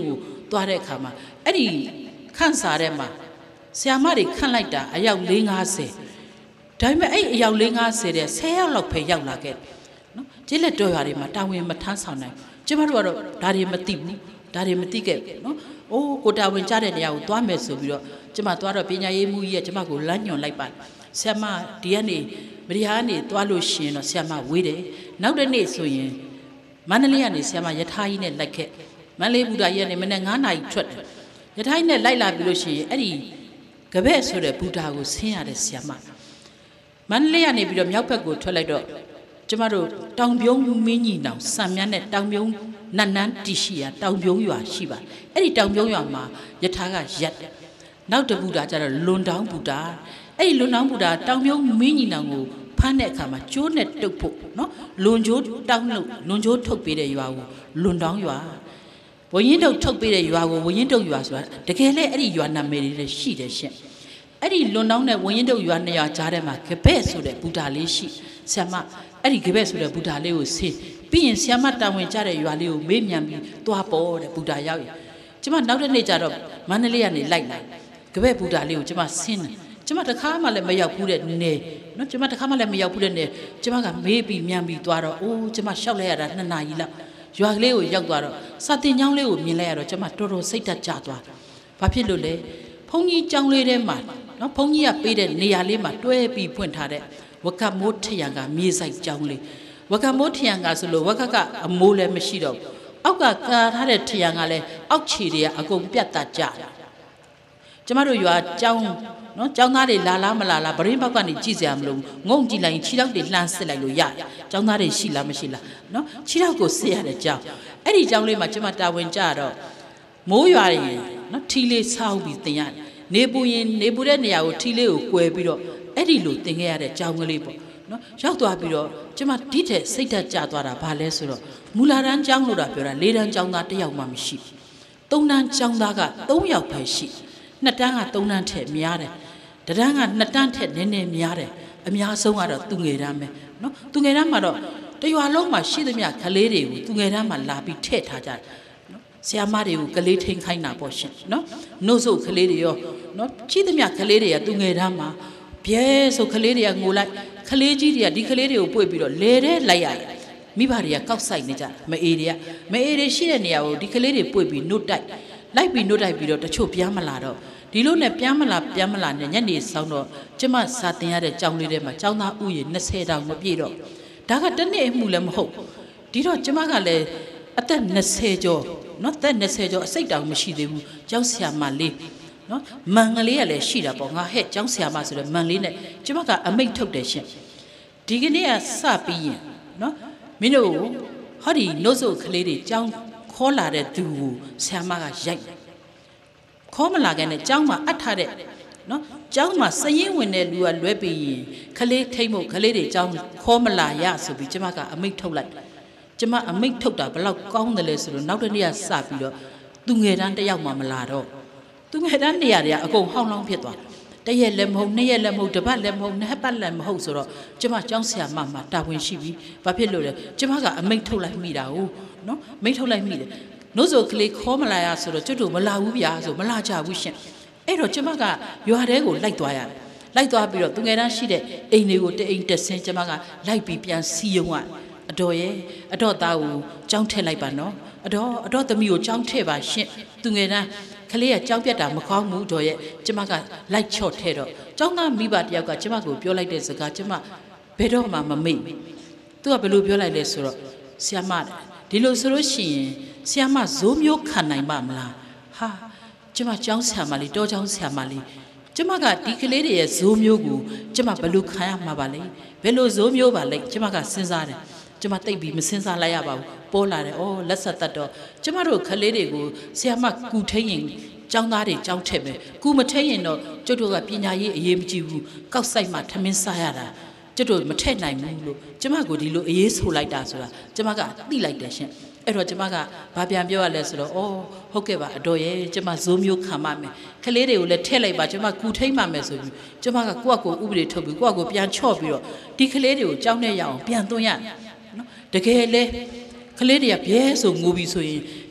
သွားတဲ့အခါမှာအဲ့ဒီခန့်စားတဲ့မှာဆရာမတွေခန့်လိုက်တာအယောက်၄၅၀ဒါပေမဲ့အဲ့အယောက်၄၅၀တဲ့ဆယ်ယောက်လောက်ပဲရောက်လာခဲ့နော်ကျေးလက်တော်ရွာတွေမှာတာဝန်မထမ်းဆောင်နိုင်ကျမတို့ကတော့ဒါတွေမသိဘူးဒါတွေမသိခဲ့နော်အိုးကိုတာဝန်ကြတဲ့နေရာကိုသွားမယ်ဆိုပြီးတော့ကျမသွားတော့ပညာရေးမှုကြီးကကျမကိုလမ်းညွှန်လိုက်ပါဆရာမဒီကနေ့မရိယာကနေသွားလို့ရှိရင်တော့ဆရာမဝေးတယ်နောက်တစ်နေ့ဆိုရင်မန္တလေးကနေဆရာမယထာကြီးနဲ့လိုက်ခဲ့မန္တလေးဘူတာကြီးကနေမနေ့9နာရီထွက်တယ်ယထာကြီးနဲ့လိုက်လာပြီးလို့ရှိရင်အဲ့ဒီကပဲ့ဆိုတဲ့ဘူတာကိုဆင်းရတဲ့ဆရာမမန္တလေးကနေပြီးတော့မြောက်ဘက်ကိုထွက်လိုက်တော့ကျမတို့တောင်ပြုံးမင်းကြီးနောင်စံမြန်းနဲ့တောင်ပြုံးနတ်နန်းတီရှိရတောင်ပြုံးရွာရှိပါအဲ့ဒီတောင်ပြုံးရွာမှာယထာကရက်နောက်တဘူတာကျတော့လွန်တောင်းဘူတာအဲ့ဒီလွန်တောင်းဘူတာတောင်ပြုံးမင်းကြီးနောင်ကိုဖမ်းတဲ့အခါမှာကျိုးနဲ့တုပ်ဖို့နော်လွန်ကျိုးတောင်းလို့လွန်ကျိုးထုတ်ပေးတဲ့ရွာကိုလွန်တောင်းရွာဝရင်တုပ်ထုတ်ပေးတဲ့ရွာကိုဝရင်တုပ်ရွာဆိုတာတကယ်လေအဲ့ဒီရွာနာမည်တွေရှိတယ်ရှင်အဲ့ဒီလွန်တောင်းနဲ့ဝရင်တုပ်ရွာနှစ်ရွာကြားထဲမှာကပဲ့ဆိုတဲ့ဘူတာလေးရှိဆရာမအဲ့ဒီကပဲ့ဆိုတဲ့ဘူတာလေးကိုဆေးပြီးရင်ဆရာမတာဝန်ကြတဲ့ရွာလေးကိုမေးမြန်းပြီးသွားပေါ်တဲ့ဘူတာရောက်ရင်ကျမနောက်တစ်နေ့ကျတော့မန္တလေးကနေလိုက်လာကပဲ့ဘူတာလေးကိုကျမဆင်းတယ်ကျမတခါမှလည်းမရောက်ဘူးတဲ့နေနော်ကျမတခါမှလည်းမရောက်ဘူးတဲ့နေကျမကမေးပြီးမြန်ပြီးသွားတော့အိုးကျမရှောက်လိုက်ရတာနှစ်နာရီလောက်ရွာကလေးကိုရောက်သွားတော့စာတင်ကျောင်းလေးကိုမြင်လိုက်ရတော့ကျမတော်တော်စိတ်တက်ကြသွားဘာဖြစ်လို့လဲဘုန်းကြီးကျောင်းလေးထဲမှာနော်ဘုန်းကြီးကပေးတဲ့နေရာလေးမှာတွဲပြီးဖွင့်ထားတဲ့ဝကမိုးထရံကမြေဆိုင်ကျောင်းလေးဝကမိုးထရံကဆိုလို့ဝကကအမိုးလည်းမရှိတော့ဘူးအောက်ကကာထားတဲ့ထရံကလည်းအောက်ခြေတွေကအကုန်ပြတ်တတ်ကြတယ်ကျမတို့ရွာကျောင်းနော်ကျောင်းသားတွေလာလားမလာလားဗရင်ဘောက်ကနေကြည့်စရာမလိုဘူးငုံကြည့်လိုက်ခြေထောက်တွေလှမ်းစစ်လိုက်လို့ရတယ်ကျောင်းသားတွေရှိလားမရှိလားနော်ခြေထောက်ကိုစစ်ရတဲ့ကျောင်းအဲ့ဒီကျောင်းလေးမှာကျမတာဝန်ကြတော့မိုးရွာရင်နော်ထီလေးဆောက်ပြီးတင်ရတယ်နေပူရင်နေပူတဲ့နေရာကိုထီလေးကိုကွယ်ပြီးတော့အဲ့ဒီလိုတင်ခဲ့ရတဲ့ကျောင်းကလေးပေါ့နော်ရောက်သွားပြီးတော့ကျမဒီတဲ့စိတ်ဓာတ်ကျသွားတာဘာလဲဆိုတော့မူလာတန်းကျောင်းလို့တာပြောတာလေးတန်းကျောင်းသားတစ်ယောက်မှမရှိသုံးတန်းကျောင်းသားကသုံးယောက်ပဲရှိနှစ်တန်းကသုံးတန်းထက်များတယ်တန်းကနှစ်တန်းထက်နည်းနည်းများတယ်အများဆုံးကတော့သူငယ်တန်းပဲနော်သူငယ်တန်းမှာတော့တရွာလုံးမှာရှိသမျှကလေးတွေကိုသူငယ်တန်းမှာလာပြီးထည့်ထားကြတယ်နော်ဆရာမတွေကိုကလေးထိန်ခိုင်းတာပေါ့ရှင်နော်နှုတ်ဆုပ်ကလေးတွေရောနော်ရှိသမျှကလေးတွေကသူငယ်တန်းမှာပြဲဆိုကလေးတွေကငိုလိုက်ကလေးကြီးတွေကဒီကလေးတွေကိုပွေ့ပြီးတော့လဲတဲ့လိုက်ရတယ်မိဘတွေကကောက်ဆိုင်နေကြမအေးတွေကမအေးတွေရှိတဲ့နေရာကိုဒီကလေးတွေပွေ့ပြီးနှုတ်တိုက်လိုက်ပြီးနှုတ်တိုက်ပြီးတော့တချို့ပြန်မလာတော့ဒီလိုနဲ့ပြန်မလာပြန်မလာနဲ့ညနေဆောင်တော့ကျမစာတင်ရတဲ့ကျောင်းလေးထဲမှာကျောင်းသားဥယျာဉ်20တောင်မပြည့်တော့ဒါကတနေ့အမှုလည်းမဟုတ်ဒီတော့ကျမကလည်းအသက်20ကျော်နော်သက်20ကျော်အစိတ်တောင်မရှိသေးဘူးကျောင်းဆရာမလေးနော်မန်ကလေးကလည်းရှိတာပေါ့ငါဟဲ့ကျောင်းဆရာမဆိုတော့မန်လေးနဲ့ကျမကအမိတ်ထုတ်တယ်ရှင်ဒီကနေ့ကစပြီးရင်နော်မင်းတို့ဟောဒီနှုတ်ဆုပ်ကလေးတွေကျောင်းခေါ်လာတဲ့သူကိုဆရာမကရိုက်ခေါ်မလာခဲ့နဲ့ကျောင်းမှာအပ်ထားတဲ့နော်ကျောင်းမှာစရင်ဝင်တဲ့လူကလွဲပြီးရင်ခလေးထိမ့်ဖို့ခလေးတွေကျောင်းခေါ်မလာရဆိုပြီးကျမကအမိတ်ထုတ်လိုက်ကျမအမိတ်ထုတ်တာဘလောက်ကောင်းတယ်လဲဆိုတော့နောက်တစ်နေ့ကစပြီးတော့သူငယ်တန်းတစ်ယောက်မှမလာတော့သူငယ်တန်းနေရာတွေကအကုန်ဟောင်းလောင်းဖြစ်သွားတရက်လည်းမဟုတ်နှစ်ရက်လည်းမဟုတ်တစ်ပတ်လည်းမဟုတ်နှစ်ပတ်လည်းမဟုတ်ဆိုတော့ကျမကျောင်းဆရာမမှာတာဝန်ရှိပြီဘာဖြစ်လို့လဲကျမကအမိတ်ထုတ်လိုက်မိတာ哦နော်မိတ်ထုတ်လိုက်မိတယ်နှုတ်ဆိုကလေးခေါ်မလာရဆိုတော့ကျွတ်တို့မလာဘူးဗျာဆိုမလာကြဘူးရှင်အဲ့တော့ကျမကရွာထဲကိုလိုက်သွားရတယ်လိုက်သွားပြီးတော့သူငယ်တန်းရှိတဲ့အိမ်တွေကိုတအိမ်တက်ဆင်းကျမကလိုက်ပြီးပြန်စီယုံရအတော်ရဲ့အတော်သားကိုကြောင်းထည့်လိုက်ပါနော်အတော်အတော်သမီးကိုကြောင်းထည့်ပါရှင်သူငယ်တန်းကလေးကကြောင်းပြတ်တာမကောင်းဘူးတော်ရဲ့ကျမကလိုက်ချော့ထဲတော့ကျောင်းသားမိဘတယောက်ကကျမကိုပြောလိုက်တဲ့စကားကျမဘယ်တော့မှမမေ့ဘူးသူကဘယ်လိုပြောလိုက်လဲဆိုတော့ဆရာမဒီလိုဆိုလို့ရှိရင်ဆရာမဇိုးမျိုးခံနိုင်ပါမလားဟာကျမကျောင်းဆရာမလေးတောကျောင်းဆရာမလေးကျမကဒီကလေးတွေရဲ့ဇိုးမျိုးကိုကျမဘယ်လိုခံရမှာပါလဲဘယ်လိုဇိုးမျိုးပါလဲကျမကစဉ်းစားတယ်ကျမတိတ်ပြီးမစဉ်းစားလိုက်ရပါဘူးပေါ်လာတယ်အော်လက်ဆက်သက်တော့ကျမတို့ကလေးတွေကိုဆရာမကူထိန်ရင်ကျောင်းသားတွေကျောင်းထက်ပဲကူမထိန်ရင်တော့ကျုပ်တို့ကပညာရေးအရေးမကြီးဘူးကောက်ဆိုင်မှထမင်းစားရတာကျုပ်တို့မထက်နိုင်ဘူးလို့ကျမကိုဒီလိုအေးဆိုလိုက်တာဆိုတာကျမကသိလိုက်တယ်ရှင်အဲ့တော့ကျမကဘာပြန်ပြောရလဲဆိုတော့အော်ဟုတ်ကဲ့ပါအတော်ရဲ့ကျမဇိုးမျိုးခံပါမယ်ကလေးတွေကိုလည်းထည့်လိုက်ပါကျမကူထိန်ပါမယ်ဆိုပြီးကျမကကိုယ့်အကိုဥပဒေထုတ်ပြီးကိုယ့်အကိုပြန်ချော့ပြီးတော့ဒီကလေးတွေကိုကျောင်းထဲရအောင်ပြန်သွင်းရတယ်နော်တကယ်လေကလေးတွေကပြဲဆိုငိုပြီးဆိုရင်ဟဲ့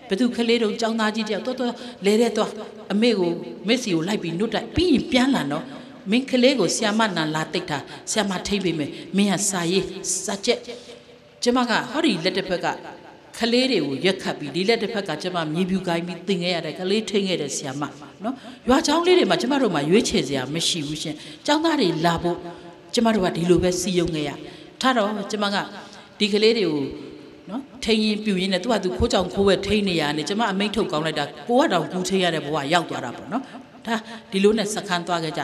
ဘသူခလေးတို့ចောင်းသားကြီးတယောက်တော်တော်လဲတဲ့တော့အမေကိုမက်ဆီကိုလိုက်ပြီးနှုတ်တိုက်ပြီးရင်ပြန်လာတော့မင်းကလေးကိုဆ iam မနန်လာတိတ်တာဆ iam မထိမ့်ပေးမယ်မင်းကစာရေးစာချက်ကျမကဟောဒီလက်တစ်ဖက်ကခလေးတွေကိုရက်ခတ်ပြီးဒီလက်တစ်ဖက်ကကျမမြေပြူကိုင်းပြီးသင်ခဲ့ရတဲ့ကလေးထိန်ခဲ့တဲ့ဆ iam မနော်ရွာချောင်းလေးတွေမှာကျမတို့မှာရွေးချယ်စရာမရှိဘူးရှင်ចောင်းသားတွေလာဖို့ကျမတို့ကဒီလိုပဲစီယုံခဲ့ရထားတော့ကျမကဒီကလေးတွေကိုနော်ထိန်ရင်ပြူရင်းနဲ့သူကသူခိုးကြောင်ခိုးဝဲထိန်နေရတယ်ကျမအမိတ်ထုတ်ကောင်းလိုက်တာကိုကတော့ကူထိန်ရတဲ့ဘဝရောက်သွားတာပေါ့နော်ဒါဒီလိုနဲ့စခန်းသွားခဲ့ကြ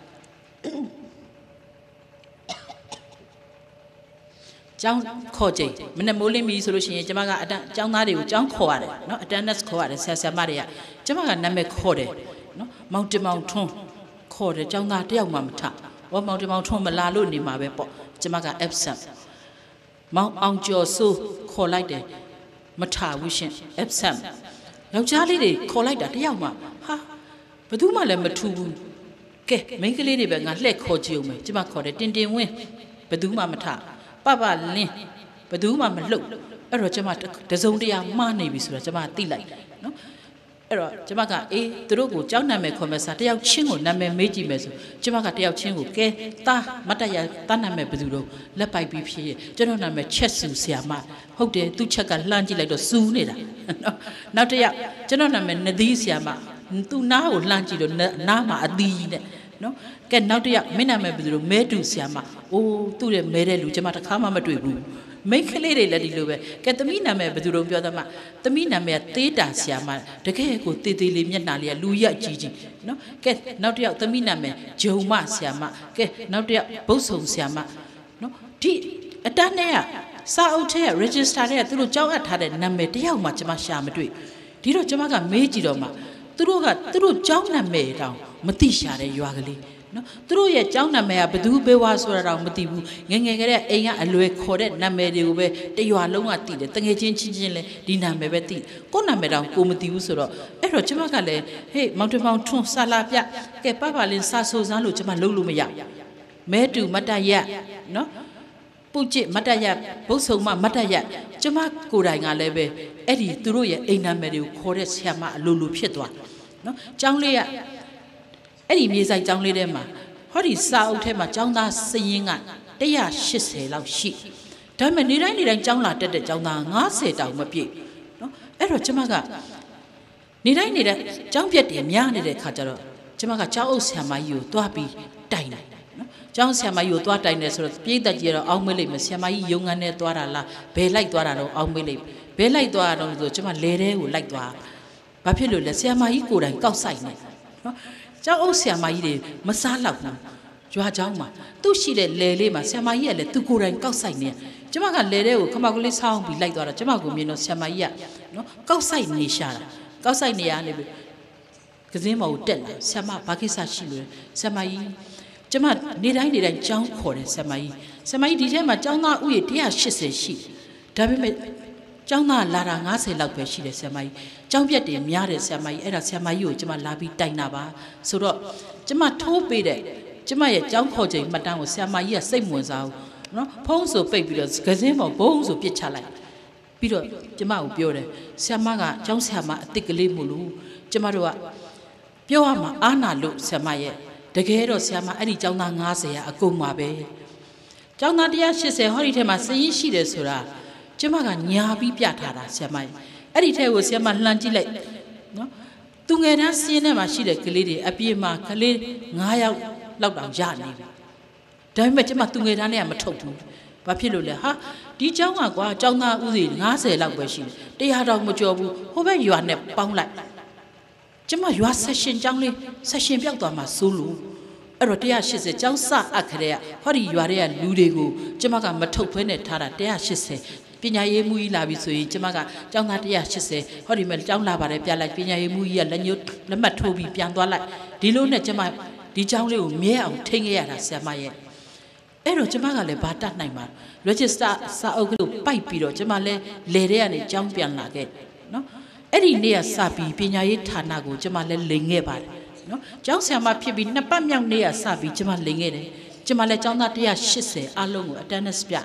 ကျောင်းခေါ်ကြည့်မနေ့မိုးလင်းပြီဆိုလို့ရှိရင်ကျမကအတန်းကျောင်းသားတွေကိုကျောင်းခေါ်ရတယ်နော် attendance ခေါ်ရတယ်ဆရာဆရာမတွေကကျမကနာမည်ခေါ်တယ်နော်မောင်တမောင်ထွန်းခေါ်တယ်ကျောင်းသားတယောက်မှမထဟောမောင်တမောင်ထွန်းမလာလို့နေမှာပဲပေါ့ကျမက absent မောင်အောင်ကျော်စိုးခေါ်လိုက်တယ်မထဘူးရှင် absent ယောက်ျားလေးတွေခေါ်လိုက်တာတယောက်မှဟာဘယ်သူမှလည်းမထူဘူးကဲမိန်းကလေးတွေပဲငါလှည့်ခေါ်ကြည့်အောင်မယ်ကျမခေါ်တယ်တင်တင်ဝင်းဘယ်သူမှမထပပလင်းဘယ်သူမှမလှုပ်အဲ့တော့ကျမတစုံတရာမှားနေပြီဆိုတာကျမသိလိုက်နော်အဲ့တော့ကျမကအေးသူတို့ကိုကြောင်းနာမည်ခေါ်မယ်စားတယောက်ချင်းကိုနာမည်မေးကြည့်မယ်ဆိုကျမကတယောက်ချင်းကိုကဲတာမတ်တရတာနာမည်ဘယ်သူတို့လက်ပိုက်ပြီးဖြစ်ကျွန်တော်နာမည်ချက်စုဆရာမဟုတ်တယ်သူချက်ကလှမ်းကြည့်လိုက်တော့စူးနေတာနော်နောက်တယောက်ကျွန်တော်နာမည်နသီးဆရာမသူနားကိုလှမ်းကြည့်တော့နားမှာအသီးနဲ့နော်ကဲနောက်တယောက်မင်းနာမည်ဘယ်သူတို့မဲတူဆရာမအိုးသူ့ရဲ့မဲတဲ့လူကျမတစ်ခါမှမတွေ့ဘူးမိတ်ကလေးတွေလည်းဒီလိုပဲကဲသမီးနာမည်ဘယ်သူတို့ပြောသမှာသမီးနာမည်ကသေးတာဆရာမတကယ်ကိုတေးသေးလေးမျက်နှာလေးကလူရက်ကြီးကြီးနော်ကဲနောက်တစ်ယောက်သမီးနာမည်ဂျုံမဆရာမကဲနောက်တစ်ယောက်ဘုတ်ဆုံဆရာမနော်ဒီအတန်းနဲ့ကစာအုပ်ထဲက register ထဲကသူတို့ကြောက်အပ်ထားတဲ့နာမည်တယောက်မှကျမရှာမတွေ့ဒီတော့ကျမကမေးကြည့်တော့မှသူတို့ကသူတို့ကြောက်နာမည်တောင်မသိရှာတဲ့ရွာကလေးနော်သူတို့ရဲ့ကျောင်းနာမည်ကဘသူဘေးဝါဆိုတာတော့မသိဘူးငငယ်ကလေးအိမ်ကအလွယ်ခေါ်တဲ့နာမည်တွေကိုပဲတရွာလုံးကသိတယ်တငယ်ချင်းချင်းချင်းလဲဒီနာမည်ပဲသိကိုနာမည်တော့ကိုမသိဘူးဆိုတော့အဲ့တော့ကျမကလည်းဟေးမောင်တမောင်ထွန်းဆာလာပြကဲပပလင်းစာဆိုစမ်းလို့ကျမလုံးလို့မရမဲတူမတ်တရက်နော်ပုကျစ်မတ်တရက်ဘုတ်ဆုံမမတ်တရက်ကျမကိုယ်တိုင်ကလည်းပဲအဲ့ဒီသူတို့ရဲ့အိမ်နာမည်တွေကိုခေါ်တဲ့ဆရာမအလိုလိုဖြစ်သွားနော်ကျောင်းလေးကအဲ့ဒီမြေဆိုင်ကျောင်းလေးထဲမှာဟောဒီစာအုပ်ထဲမှာကျောင်းသားစရင်ကone eightyလောက်ရှိဒါပေမဲ့နေတိုင်းနေတိုင်းကျောင်းလာတက်တဲ့ကျောင်းသားfiftyတောင်မပြည့်နော်အဲ့တော့ကျမကနေတိုင်းနေတိုင်းကျောင်းပြက်တယ်များနေတဲ့ခါကျတော့ကျမကကျောင်းအုပ်ဆရာမကြီးကိုတွားပြီးတိုင်တယ်နော်ကျောင်းဆရာမကြီးကိုတွားတိုင်တယ်ဆိုတော့ပြည်သက်ကြီးကတော့အောင်းမေးလိုက်မယ်ဆရာမကြီးရုံငန်းနဲ့တွားတာလားဘယ်လိုက်တွားတာတော့အောင်းမေးလိုက်ဘယ်လိုက်တွားတာတော့ဆိုကျမလဲတဲကိုလိုက်တွားဘာဖြစ်လို့လဲဆရာမကြီးကိုယ်တိုင်ကောက်ဆိုင်နေနော်ကျောင်းအုပ်ဆရာမကြီးတွေမစားလောက်ဘူးရွာเจ้าမှာသူ့ရှိတဲ့လဲလေးမှာဆရာမကြီးကလည်းသူကိုယ်တိုင်ကောက်ဆိုင်နေကျမကလဲတဲ့ကိုခမောက်ကလေးဆောင်းပြီးလိုက်သွားတာကျမကိုမြင်တော့ဆရာမကြီးကနော်ကောက်ဆိုင်နေရှာတာကောက်ဆိုင်နေရနေပြီကစင်းမော်ကိုတက်လာဆရာမဘာကိစ္စရှိလို့ဆရာမကြီးကျမနေတိုင်းနေတိုင်းကျောင်းခေါ်တယ်ဆရာမကြီးဆရာမကြီးဒီထဲမှာကျောင်းသားဥယေone eightyရှိဒါပေမဲ့ကျောင်းသားလာတာfiftyလောက်ပဲရှိတယ်ဆရာမကြီးကျောင်းပြက်တွေများတယ်ဆရာမကြီးအဲ့ဒါဆရာမကြီးကိုကျမလာပြီးတိုင်တာပါဆိုတော့ကျမထိုးပေးတဲ့ကျမရဲ့ကျောင်းခေါ်ချိန်မှတ်တမ်းကိုဆရာမကြီးကစိတ်ဝင်စားဘူးနော်ဖုံးဆိုပိတ်ပြီးတော့ကစင်းပေါ်ဘုံဆိုပစ်ချလိုက်ပြီးတော့ကျမကိုပြောတယ်ဆရာမကကျောင်းဆရာမအစ်စ်ကလေးမို့လို့ကျမတို့ကပြောရမှာအာနာလို့ဆရာမရဲ့တကယ်တော့ဆရာမအဲ့ဒီကျောင်းသားfiftyကအကုန်ပါပဲကျောင်းသားone eightyဟောဒီထဲမှာစရင်ရှိတယ်ဆိုတာကျမကညာပြီးပြထားတာဆရာမကြီးအဲ့ဒီထဲကိုဆရာမလှမ်းကြည့်လိုက်နော်သူငယ်တန်းစင်းထဲမှာရှိတဲ့ကလေးတွေအပြည့်မှာကလေးnineယောက်လောက်တောင်ရနေပြီဒါပေမဲ့ကျမသူငယ်တန်းနဲ့ကမထုတ်ဘူးဘာဖြစ်လို့လဲဟာဒီကျောင်းကကွာကျောင်းသားဦးစီfiftyလောက်ပဲရှိတယ်one hundredတောင်မကျော်ဘူးဟိုဘက်ရွာနဲ့ပေါင်းလိုက်ကျမရွာ session ကျောင်းလေး session ပြောက်သွားမှာစိုးလို့အဲ့တော့one eightyကျောင်းစအပ်ခတဲ့ဟောဒီရွာတွေကလူတွေကိုကျမကမထုတ်ဖဲနဲ့ထားတာone eightyပညာရေးမှုကြီးလာပြီဆိုရင်ကျမကကျောင်းသားone eightyဟောဒီမဲ့ကျောင်းလာပါတယ်ပြလိုက်ပညာရေးမှုကြီးကလက်ညှိုးလက်မှတ်ထိုးပြီးပြန်သွားလိုက်ဒီလိုနဲ့ကျမဒီကျောင်းလေးကိုမြဲအောင်ထိန်းခဲ့ရတာဆရာမရဲ့အဲ့တော့ကျမကလည်းဘာတတ်နိုင်မှာ register စာအုပ်ကလေးပိုက်ပြီးတော့ကျမလည်းလေတဲ့ကနေကျောင်းပြန်လာခဲ့နော်အဲ့ဒီနေ့ကစပြီးပညာရေးဌာနကိုကျမလည်းလိန်ခဲ့ပါတယ်နော်ကျောင်းဆရာမဖြစ်ပြီးနှစ်ပတ်မြောက်နေ့ကစပြီးကျမလိန်ခဲ့တယ်ကျမလည်းကျောင်းသားone eightyအားလုံးကို attendance ပြ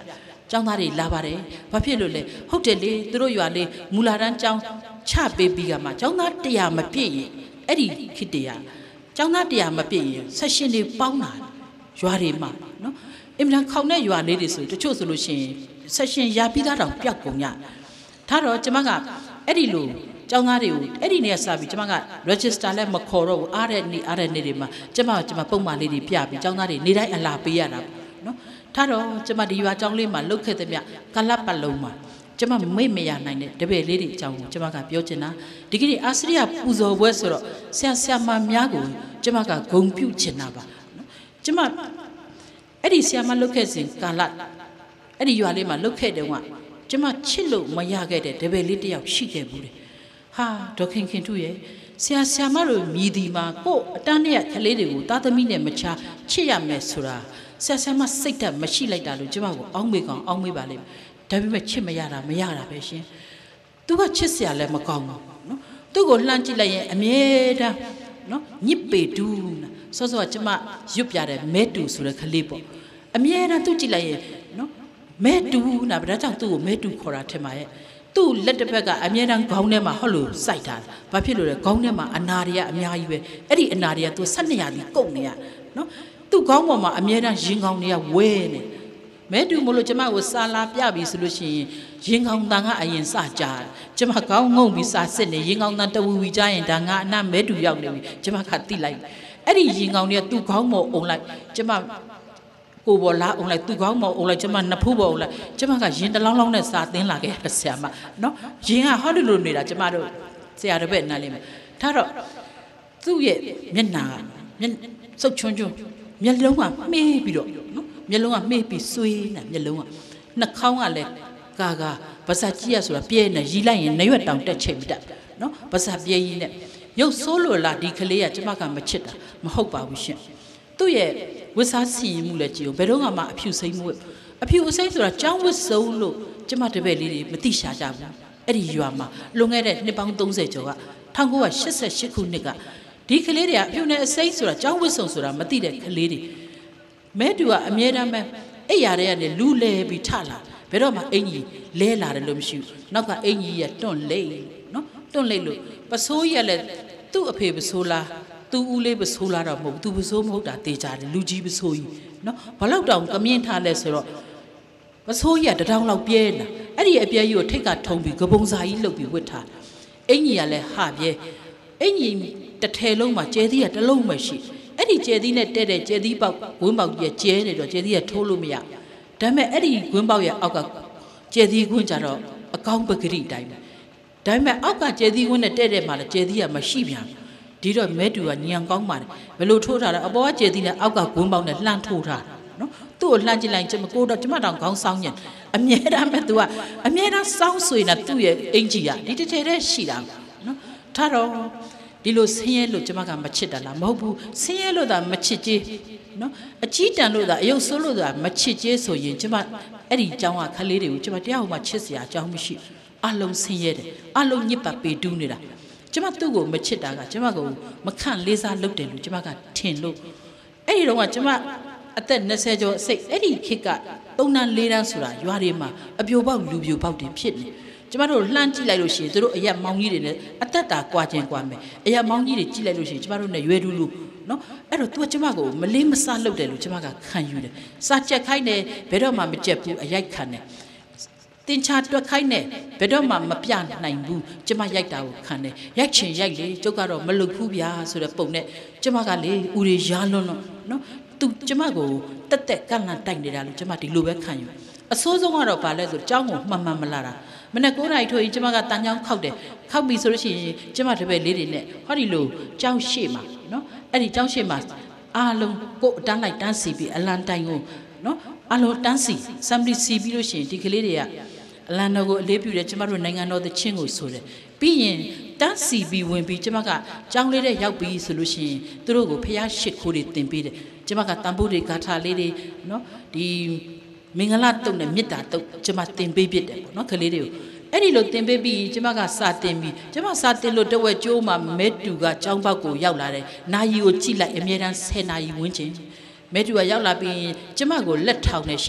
ကျောင်းသားတွေလာပါတယ်ဘာဖြစ်လို့လဲဟုတ်တယ်လေသူတို့ရွာလေးမူလာတန်းကျောင်းချပေးပြီးကမှကျောင်းသားတရာမပြည့်ရင်အဲ့ဒီခေတ္တရာကျောင်းသားတရာမပြည့်ရင်ဆက်ရှင်တွေပေါင်းတာရွာတွေမှာနော်အင်မတန်ခေါင်းနဲ့ရွာလေးတွေဆိုတချို့ဆိုလို့ရှိရင်ဆက်ရှင်ရပြီးသားတောင်ပျောက်ကုန်ရထားတော့ကျမကအဲ့ဒီလိုကျောင်းသားတွေကိုအဲ့ဒီနေ့ကစပြီးကျမက register လည်းမခေါ်တော့ဘူးအားတဲ့နေ့အားတဲ့နေ့တွေမှာကျမကျမပုံမှန်လေးတွေပြပြီးကျောင်းသားတွေနေတိုင်းအလားပေးရတာနော်ထားတော့ကျမဒီရွာကျောင်းလေးမှာလုတ်ခဲ့တဲ့မြကလပ်ပတ်လုံးမှာကျမမိတ်မရနိုင်တဲ့တပည့်လေးတွေအကြောင်းကိုကျမကပြောချင်တာဒီကနေ့အာစရိယပူဇော်ပွဲဆိုတော့ဆရာဆရာမများကိုကျမကဂုဏ်ပြုချင်တာပါနော်ကျမအဲ့ဒီဆရာမလုတ်ခဲ့စဉ်ကာလအဲ့ဒီရွာလေးမှာလုတ်ခဲ့တယ်ကကျမချစ်လို့မရခဲ့တဲ့တပည့်လေးတစ်ယောက်ရှိခဲ့ဘူးလေဟာဒေါခင်ခင်ထုရဲ့ဆရာဆရာမတို့မြည်ဒီမှာကို့အတန်းနဲ့ကလေးတွေကိုသားသမီးနဲ့မချချစ်ရမယ်ဆိုတာဆရာဆရာမစိတ်ဓာတ်မရှိလိုက်တာလို့ကျမကိုအောင်းမေကောင်အောင်းမေပါလိမ့်ဒါပေမဲ့ချစ်မရတာမရတာပဲရှင်သူကချစ်စရာလည်းမကောင်းဘူးနော်သူ့ကိုလှမ်းကြည့်လိုက်ရင်အမြဲတမ်းနော်ညစ်ပေတူးစောစောကကျမရွတ်ပြတယ်မဲတူဆိုတဲ့ကလေးပေါ့အမြဲတမ်းသူ့ကြည့်လိုက်ရင်နော်မဲတူးနာဗဒါကြောင့်သူ့ကိုမဲတူးခေါ်တာထင်ပါရဲ့သူ့လက်တစ်ဖက်ကအမြဲတမ်းခေါင်းထဲမှာဟောလို့စိုက်တာဘာဖြစ်လို့လဲခေါင်းထဲမှာအနာတွေကအများကြီးပဲအဲ့ဒီအနာတွေကသူ၁၂ရာသီကုန်နေရနော်သူ့ခေါင်းပေါ်မှာအမြဲတမ်းရင်ခေါင်းတွေကဝဲနေမဲတူမလို့ကျမကိုစာလာပြပြီဆိုလို့ရှိရင်ရင်ခေါင်းတန်ကအရင်စကြကျမခေါင်းငုံပြီးစာစစ်နေရင်ခေါင်းတန်တဝူဝီကြရင်ဒါငါအနာမဲတူရောက်နေပြီကျမကတိလိုက်အဲ့ဒီရင်ခေါင်းတွေကသူ့ခေါင်းပေါ်အုံလိုက်ကျမကိုပေါ်လာအောင်လိုက်သူ့ကောင်းမအောင်လိုက်ကျမနှစ်ဖူးပေါ်အောင်လိုက်ကျမကရင်တလောင်းလောင်းနဲ့စာသင်းလာခဲ့ရဆရာမနော်ရင်ကဟောလို့လို့နေတာကျမတို့ဆရာတစ်ပည့်နားလေးမှာထားတော့သူ့ရဲ့မျက်နှာကမျက်စုပ်ချွန်းချွန်းမျက်လုံးကမှေးပြီးတော့နော်မျက်လုံးကမှေးပြီးဆွေးနေမျက်လုံးကနှာခေါင်းကလည်းကာကာပါးစပ်ကြီးရဆိုတာပြဲနေရီလိုက်ရင်နရွက်တောင်တက်ချိန်ပြီးတက်နော်ပါးစပ်ပြဲကြီးနဲ့ရုပ်ဆိုးလို့လားဒီကလေးကကျမကမချစ်တာမဟုတ်ပါဘူးရှင်သူ့ရဲ့ဝတ်စားစီရင်မှုလည်းကြည့်အောင်ဘယ်တော့မှအဖြူစိမ့်မှုအဖြူအစိမ့်ဆိုတာကြောင်းဝတ်စုံလို့ကျမတပည့်လေးတွေမသိရှာကြဘူးအဲ့ဒီရွာမှာလွန်ခဲ့တဲ့နှစ်ပေါင်းသုံးဆယ်ကျော်က၁၉၈၈ခုနှစ်ကဒီကလေးတွေကအဖြူနဲ့အစိမ့်ဆိုတာကြောင်းဝတ်စုံဆိုတာမသိတဲ့ကလေးတွေမဲတူကအမြဲတမ်းပဲအဲ့ရတဲ့ကနေလူလဲပြီးထလာဘယ်တော့မှအင်ကြီးလဲလာတယ်လို့မရှိဘူးနောက်ကအင်ကြီးရတွန့်လိမ့်နော်တွန့်လိမ့်လို့ပစိုးရလည်းသူ့အဖေပစိုးလားသူဦးလေးပစိုးလာတော့မဟုတ်သူပစိုးမဟုတ်တာတေးကြတယ်လူကြီးပစိုးကြီးနော်ဘာလို့တောင်ကမြင့်ထားလဲဆိုတော့ပစိုးကြီးကတထောင်လောက်ပြဲလာအဲ့ဒီအပြဲကြီးကိုထိတ်ကထုံပြီးကပုံစာကြီးလှုပ်ပြီးဝတ်ထားအင်ကြီးကလည်းဟာပြဲအင်ကြီးတစ်ထည်လုံးမှာကျဲသီးကတစ်လုံးပဲရှိအဲ့ဒီကျဲသီးနဲ့တဲ့တဲ့ကျဲသီးပေါက်ဝင်းပေါက်ကြီးကကျဲနေတော့ကျဲသီးကထိုးလို့မရဒါပေမဲ့အဲ့ဒီဝင်းပေါက်ရဲ့အောက်ကကျဲသီးခွန်းကြတော့အကောင်းပဂရိတိုင်းပဲဒါပေမဲ့အောက်ကကျဲသီးခွန်းနဲ့တဲ့တဲ့မှာလည်းကျဲသီးကမရှိပြန်ဒီတော့မဲတူကညံကောင်းပါတယ်ဘယ်လိုထိုးထားလဲအပေါ်ကကျဲသီးနဲ့အောက်ကဂွန်းပေါက်နဲ့လှမ်းထိုးထားနော်သူ့ကိုလှမ်းကြည့်လိုက်ကျမကိုတော့ကျမတောင်ခေါင်းဆောင်းညံအမြဲတမ်းပဲသူကအမြဲတမ်းစောင်းဆွေနေတာသူ့ရဲ့အင်ကြီးကဒီတစ်ထည်တည်းရှိတာနော်ထားတော့ဒီလိုဆင်းရဲလို့ကျမကမချစ်တာလားမဟုတ်ဘူးဆင်းရဲလို့သာမချစ်ကြီးနော်အကြီးတန်လို့သာအယုတ်ဆိုးလို့သာမချစ်ကြီးဆိုရင်ကျမအဲ့ဒီအကြောင်းကခလေးတွေကိုကျမတရားဟိုမှာချစ်စရာအကြောင်းမရှိအလုံးဆင်းရဲတယ်အလုံးညစ်ပတ်ပေတူးနေတာကျမသူ့ကိုမချစ်တာကကျမကိုမခန့်လေးစားလုပ်တယ်လို့ကျမကထင်လို့အဲ့ဒီတော့ကကျမအသက်၂၀ကျော်အစိတ်အဲ့ဒီခေတ်ကသုံးတန်းလေးတန်းဆိုတာရွာတွေမှာအပြိုပေါက်လူပြိုပေါက်တွေဖြစ်နေကျမတို့လှမ်းကြည့်လိုက်လို့ရှိရင်တို့အရက်မောင်းကြီးတွေနဲ့အသက်တာကွာကျင်ကွာမယ်အရက်မောင်းကြီးတွေကြည့်လိုက်လို့ရှိရင်ကျမတို့နဲ့ရွယ်တူလူနော်အဲ့တော့ तू ကကျမကိုမလေးမစားလုပ်တယ်လို့ကျမကခံယူတယ်စာချက်ခိုင်းတယ်ဘယ်တော့မှမကြက်ဘူးအရိုက်ခံတယ်တင်ချတွက်ခိုင်းတယ်ဘယ်တော့မှမပြနိုင်ဘူးကျမရိုက်တာကိုခံတယ်ရိုက်ချင်ရိုက်လေကျုပ်ကတော့မလုပ်ဘူးဗျာဆိုတဲ့ပုံနဲ့ကျမကလေဦးတွေရားလွန်းလို့နော် तू ကျမကိုတက်တက်ကန့်လန့်တိုက်နေတာလို့ကျမဒီလိုပဲခံယူအစိုးဆုံးကတော့ဗာလဲဆိုကျောင်းကိုမှန်မှန်မလာတာမနေ့ကိုးနိုင်ထိုးရင်ကျမကတန်ချောင်းခောက်တယ်ခောက်ပြီဆိုလို့ရှိရင်ကျမတပည့်လေးတွေနဲ့ဟောဒီလိုကျောင်းရှိမှာနော်အဲ့ဒီကျောင်းရှိမှာအားလုံးကိုအတန်းလိုက်တန်းစီပြီးအလန်တိုင်ကိုနော်အားလုံးတန်းစီစမ်ပလီစီပြီးလို့ရှိရင်ဒီကလေးတွေကအလန်တော်ကိုအလေးပြုတယ်ကျမတို့နိုင်ငံတော်သချင်းကိုဆိုတယ်ပြီးရင်တန်းစီပြီးဝင်ပြီးကျမကကျောင်းလေးတဲ့ရောက်ပြီးဆိုလို့ရှိရင်သူတို့ကိုဖျားရှစ်ခိုးတွေတင်ပေးတယ်ကျမကတန်ဖိုးတွေဂါထာလေးတွေနော်ဒီမင်္ဂလာတုတ်နဲ့မေတ္တာတုတ်ကျမတင်ပေးပြတယ်ပေါ့နော်ကလေးတွေကိုအဲ့ဒီလိုတင်ပေးပြီးကျမကစာတင်ပြီးကျမစာတင်လို့တဝက်ကျိုးမှာမဲတူကကျောင်းပေါက်ကိုရောက်လာတယ်နာယီကိုကြည့်လိုက်အမြဲတမ်းဆယ်နာရီဝန်းကျင်မဲတူကရောက်လာပြီးကျမကိုလက်ထောင်နေရှင်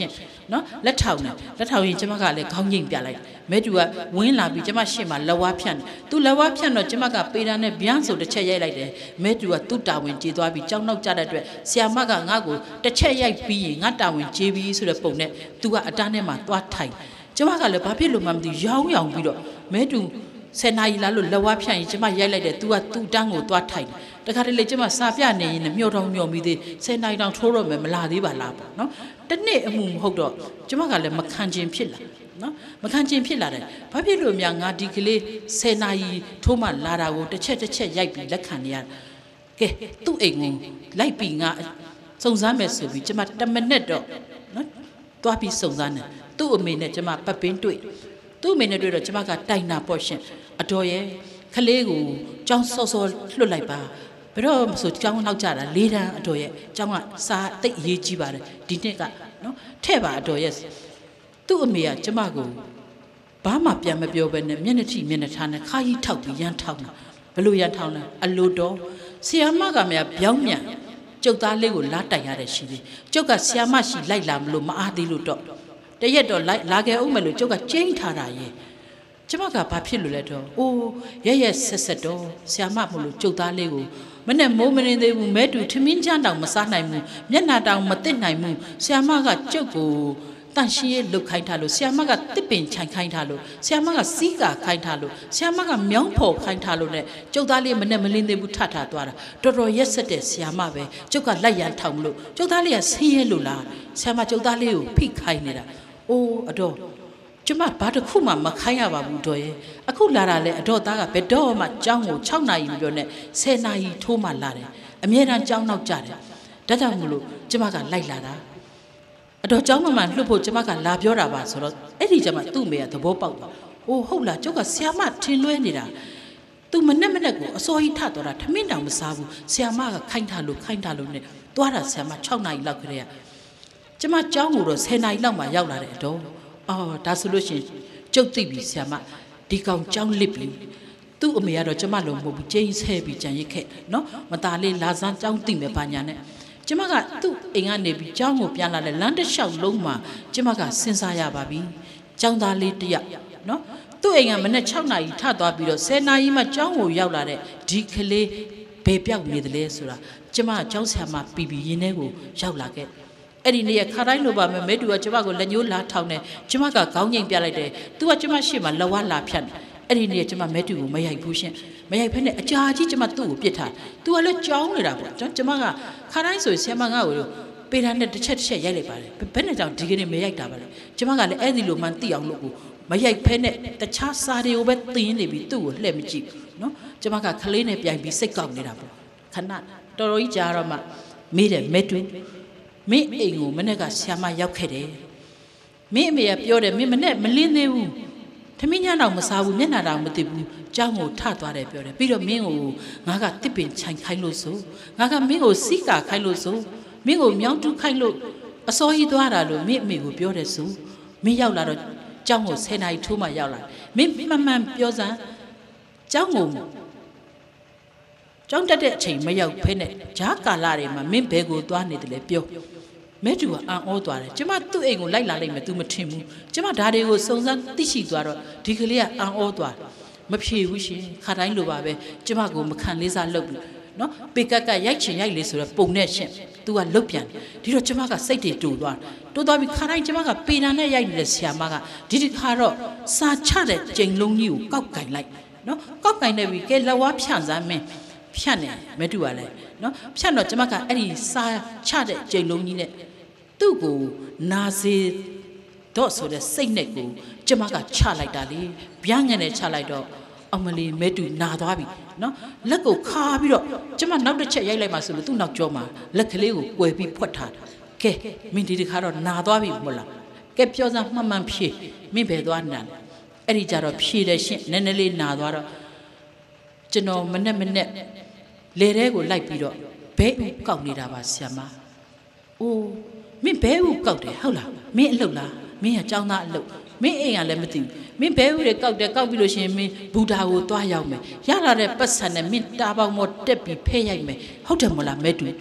နော်လက်ထောင်တယ်လက်ထောင်ရင်ကျမကလည်းခေါင်းငိမ့်ပြလိုက်မဲတူကဝင်းလာပြီးကျမရှေ့မှာလက်ဝါးဖြန့်သူလက်ဝါးဖြန့်တော့ကျမကပေတာနဲ့ဗျမ်းဆိုတစ်ချက်ရိုက်လိုက်တယ်မဲတူကသူ့တာဝန်ကျေသွားပြီးကြောင်းနောက်ကြတဲ့အတွက်ဆရာမကငါ့ကိုတစ်ချက်ရိုက်ပြီးရင်ငါတာဝန်ကျေပြီးဆိုတဲ့ပုံနဲ့သူကအတန်းထဲမှာသွားထိုင်ကျမကလည်းဘာဖြစ်လို့မှမသိရောင်းရောင်ပြီးတော့မဲတူဆယ်နာရီလာလို့လက်ဝါးဖြန့်ရင်ကျမရိုက်လိုက်တယ်သူကသူ့တန်းကိုသွားထိုင်တခါတလေကျမစာပြနေရင်မျောတော်မျောပြီးသေးဆယ်နာရီတောင်ထိုးတော့မယ်မလာသေးပါလားပေါ့နော်တနေ့အမှုမဟုတ်တော့ကျမကလည်းမခံချင်ဖြစ်လာနော်မခံချင်ဖြစ်လာတယ်ဘာဖြစ်လို့များငါဒီကလေးဆယ်နာရီထိုးမှလာတာကိုတစ်ချက်တစ်ချက်ရိုက်ပြီးလက်ခံနေရကဲသူ့အိမ်ကိုလိုက်ပြီးငါစုံစမ်းမယ်ဆိုပြီးကျမတစ်မိနစ်တော့နော်တွားပြီးစုံစမ်းတယ်သူ့အမေနဲ့ကျမပတ်ပင်းတွေ့သူ့အမေနဲ့တွေ့တော့ကျမကတိုင်နာပေါ့ရှင်အတော်ရဲ့ခလေးကိုကြောင်းစောစောလွတ်လိုက်ပါဘယ်တော့ဆိုကြောင်းနောက်ကြတာလေးတန်းအတော်ရဲ့ကြောင်းကစားတိတ်အရေးကြီးပါတယ်ဒီနှစ်ကနော်ထဲ့ပါအတော်ရဲ့သူ့အမေကကျမကိုဘာမှပြန်မပြောဘဲနဲ့မျက်နှာထိမျက်နှာထားနဲ့ခါကြီးထောက်ပြီးရမ်းထောက်တာဘလို့ရမ်းထောက်လဲအလိုတော်ဆီယာမကမြပြောင်းမြန်ကျုပ်သားလေးကိုလာတိုင်ရတဲ့ရှိသေးကျုပ်ကဆီယာမရှိလိုက်လာမလို့မအားသေးလို့တော့တရက်တော့လိုက်လာခဲ့အောင်မယ်လို့ကျုပ်ကကျင်းထားတာရဲ့ကျမကဘာဖြစ်လို့လဲတော့အိုးရရဆက်ဆက်တော့ဆီယာမမလို့ကျုပ်သားလေးကိုမနဲ့မိုးမနေသေးဘူးမဲတူထမင်းချမ်းတောင်မစားနိုင်ဘူးမျက်နှာတောင်မသိနိုင်ဘူးဆီယာမကကျုပ်ကိုတန်ရှင်းရဲ့လုတ်ခိုင်းထားလို့ဆီယာမကတစ်ပင်ခြိုင်ခိုင်းထားလို့ဆီယာမကစီးကာခိုင်းထားလို့ဆီယာမကမြောင်းဖော်ခိုင်းထားလို့ ਨੇ ကျုပ်သားလေးမနဲ့မလင်းသေးဘူးထထသွားတာတော်တော်ရက်ဆက်တဲ့ဆီယာမပဲကျုပ်ကလိုက်ရန်ထောင်လို့ကျုပ်သားလေးကဆင်းရဲလို့လားဆီယာမကျုပ်သားလေးကိုဖိခိုင်းနေတာအိုးအတော်ကျမဘာတစ်ခုမှမခိုင်းရပါဘူးတော်ရဲ့အခုလာတာလေအတော်သားကဘယ်တော့မှကြောင်းကို၆နာရီမပြောနဲ့ဆယ်နာရီထိုးမှလာတယ်အမြဲတမ်းကြောင်းနောက်ကြတယ်ဒါကြောင့်မလို့ကျမကလိုက်လာတာအတော်ကြောင်းမမှန်လှုပ်ဖို့ကျမကလာပြောတာပါဆိုတော့အဲ့ဒီကျမသူ့မေကသဘောပေါက်သွားအိုးဟုတ်လားကျုပ်ကဆရာမထင်လွဲနေတာသူမနဲ့မနဲ့ကိုအစောကြီးထသွားတာထမင်းတောင်မစားဘူးဆရာမကခိုင်းထားလို့ခိုင်းထားလို့ ਨੇ သွားတာဆရာမ၆နာရီလောက်ခရေကကျမကြောင်းကိုတော့ဆယ်နာရီလောက်မှရောက်လာတယ်အတော်အော်ဒါဆိုလို့ရှိရင်ကျုပ်သိပြီဆရာမဒီကောင်ကြောင်းလစ်ပြီသူ့အမေကတော့ကျမလုံးမဟုတ်ဘူးကျင်းဆဲပြီးကြံရစ်ခဲ့နော်မသားလေးလာစမ်းကြောင်းသိမယ်ဘာညာနဲ့ကျမကသူ့အိမ်ကနေပြီးကြောင်းကိုပြန်လာတယ်လမ်းတစ်လျှောက်လုံးမှာကျမကစဉ်းစားရပါပြီကြောင်းသားလေးတယောက်နော်သူ့အိမ်ကမနေ့၆နာရီထသွားပြီးတော့ဆယ်နာရီမှကြောင်းကိုရောက်လာတဲ့ဒီကလေးဘယ်ပြောက်နေတယ်လဲဆိုတာကျမကြောင်းဆရာမပြီးပြီးရင်းထဲကိုရောက်လာခဲ့အဲ့ဒီနေ့ခါတိုင်းလိုပါမယ်မဲတူကကျမကိုလက်ညှိုးလာထောင်းနေကျမကခေါင်းငိမ့်ပြလိုက်တယ်သူကကျမရှေ့မှာလက်ဝါးလာဖြတ်တယ်အဲ့ဒီနေ့ကျမမဲတူကိုမရိုက်ဘူးရှင်မရိုက်ဖက်နဲ့အကြာကြီးကျမသူ့ကိုပြစ်ထားသူကလည်းကြောင်းနေတာပေါ့ကျမကခါတိုင်းဆိုရင်ဆရာမငါ့ကိုပေတာနဲ့တစ်ချက်တစ်ချက်ရိုက်လိုက်ပါတယ်ဘယ်နဲ့ကြောင့်ဒီကနေ့မရိုက်တာပါလဲကျမကလည်းအဲ့ဒီလိုမှသိအောင်လို့ကိုမရိုက်ဖက်နဲ့တခြားစာတွေကိုပဲသင်နေပြီးသူ့ကိုလှည့်မကြည့်နော်ကျမကခလေးနဲ့ပြိုင်ပြီးစိတ်ကောက်နေတာပေါ့ခဏတော်တော်ကြီးကြာတော့မှမေးတယ်မဲတူမင်းအိမ်ကိုမနေ့ကဆရာမရောက်ခဲ့တယ်မင်းအမေကပြောတယ်မင်းမနေ့မလင်းသေးဘူးထမင်းညတော့မစားဘူးမျက်နှာတောင်မသိဘူးကြောင်းကိုထသွားတယ်ပြောတယ်ပြီးတော့မင်းကိုငါကတစ်ပင်ခြိုင်ခိုင်းလို့ဆိုငါကမင်းကိုစီးကာခိုင်းလို့ဆိုမင်းကိုမြောင်းတူးခိုင်းလို့အစောကြီးသွားတာလို့မင်းအမေကိုပြောတယ်ဆိုမင်းရောက်လာတော့ကြောင်းကိုဆယ်နာရီထိုးမှရောက်လာမင်းမှန်မှန်ပြောစမ်းကြောင်းကိုကြောင်းတက်တဲ့အချိန်မရောက်ဖဲနဲ့ဂျားကာလာတွေမှာမင်းဘဲကိုသွားနေတယ်လေပြောမဲတူကအံ့ဩသွားတယ်ကျမသူ့အိမ်ကိုလိုက်လာလိုက်မယ် तू မထင်ဘူးကျမဒါတွေကိုစုံစမ်းသိရှိသွားတော့ဒီကလေးကအံ့ဩသွားမဖြေဘူးရှင်ခါတိုင်းလိုပါပဲကျမကိုမခံလေးစားလုပ်ပြီနော်ပေကက်ကရိုက်ချင်ရိုက်လေဆိုတော့ပုံနဲ့ရှင် तू ကလုတ်ပြန်ဒီတော့ကျမကစိတ်တွေတူသွားတိုးသွားပြီးခါတိုင်းကျမကပေနာနဲ့ရိုက်နေတဲ့ဆရာမကဒီဒီခါတော့စာချတဲ့ကြိမ်လုံးကြီးကိုကောက်ကင်လိုက်နော်ကောက်ကင်နေပြီကဲလက်ဝါးဖြန့်စမ်းမင်းဖြတ်နေမဲတူပါလေနော်ဖြတ်တော့ကျမကအဲ့ဒီစာချတဲ့ကြိမ်လုံးကြီးနဲ့သူ့ကိုနာစေတော့ဆိုတဲ့စိတ်နဲ့ကိုကျမကချလိုက်တာလေဗျာငန်နဲ့ချလိုက်တော့အမလီမဲတူနာသွားပြီနော်လက်ကိုခါပြီးတော့ကျမနောက်တစ်ချက်ရိုက်လိုက်မှဆိုလို့သူ့နောက်ကျောမှာလက်ကလေးကိုကွယ်ပြီးဖွက်ထားကဲမင်းဒီတစ်ခါတော့နာသွားပြီမို့လားကဲပြောစမ်းမှန်မှန်ဖြေမင်းဘယ်သွားနာလဲအဲ့ဒီကြတော့ဖြေတယ်ရှင့်နည်းနည်းလေးနာသွားတော့ကျွန်တော်မနဲ့မနဲ့လေထဲကိုလိုက်ပြီးတော့ဘဲဥကောက်နေတာပါဆရာမအိုးမင်းဘဲဥကောက်တယ်ဟုတ်လားမင်းအလုပ်လားမင်းကចောင်းသားအလုပ်မင်းအိမ်ကလည်းမသိဘူးမင်းဘဲဥတွေကောက်တယ်ကောက်ပြီးလို့ရှိရင်မင်းဘူတာကိုသွားရောက်မယ်ရလာတဲ့ပတ်စံနဲ့မင်းတာပေါင်းမော်တက်ပြီးဖဲရိုက်မယ်ဟုတ်တယ်မို့လားမဲတူ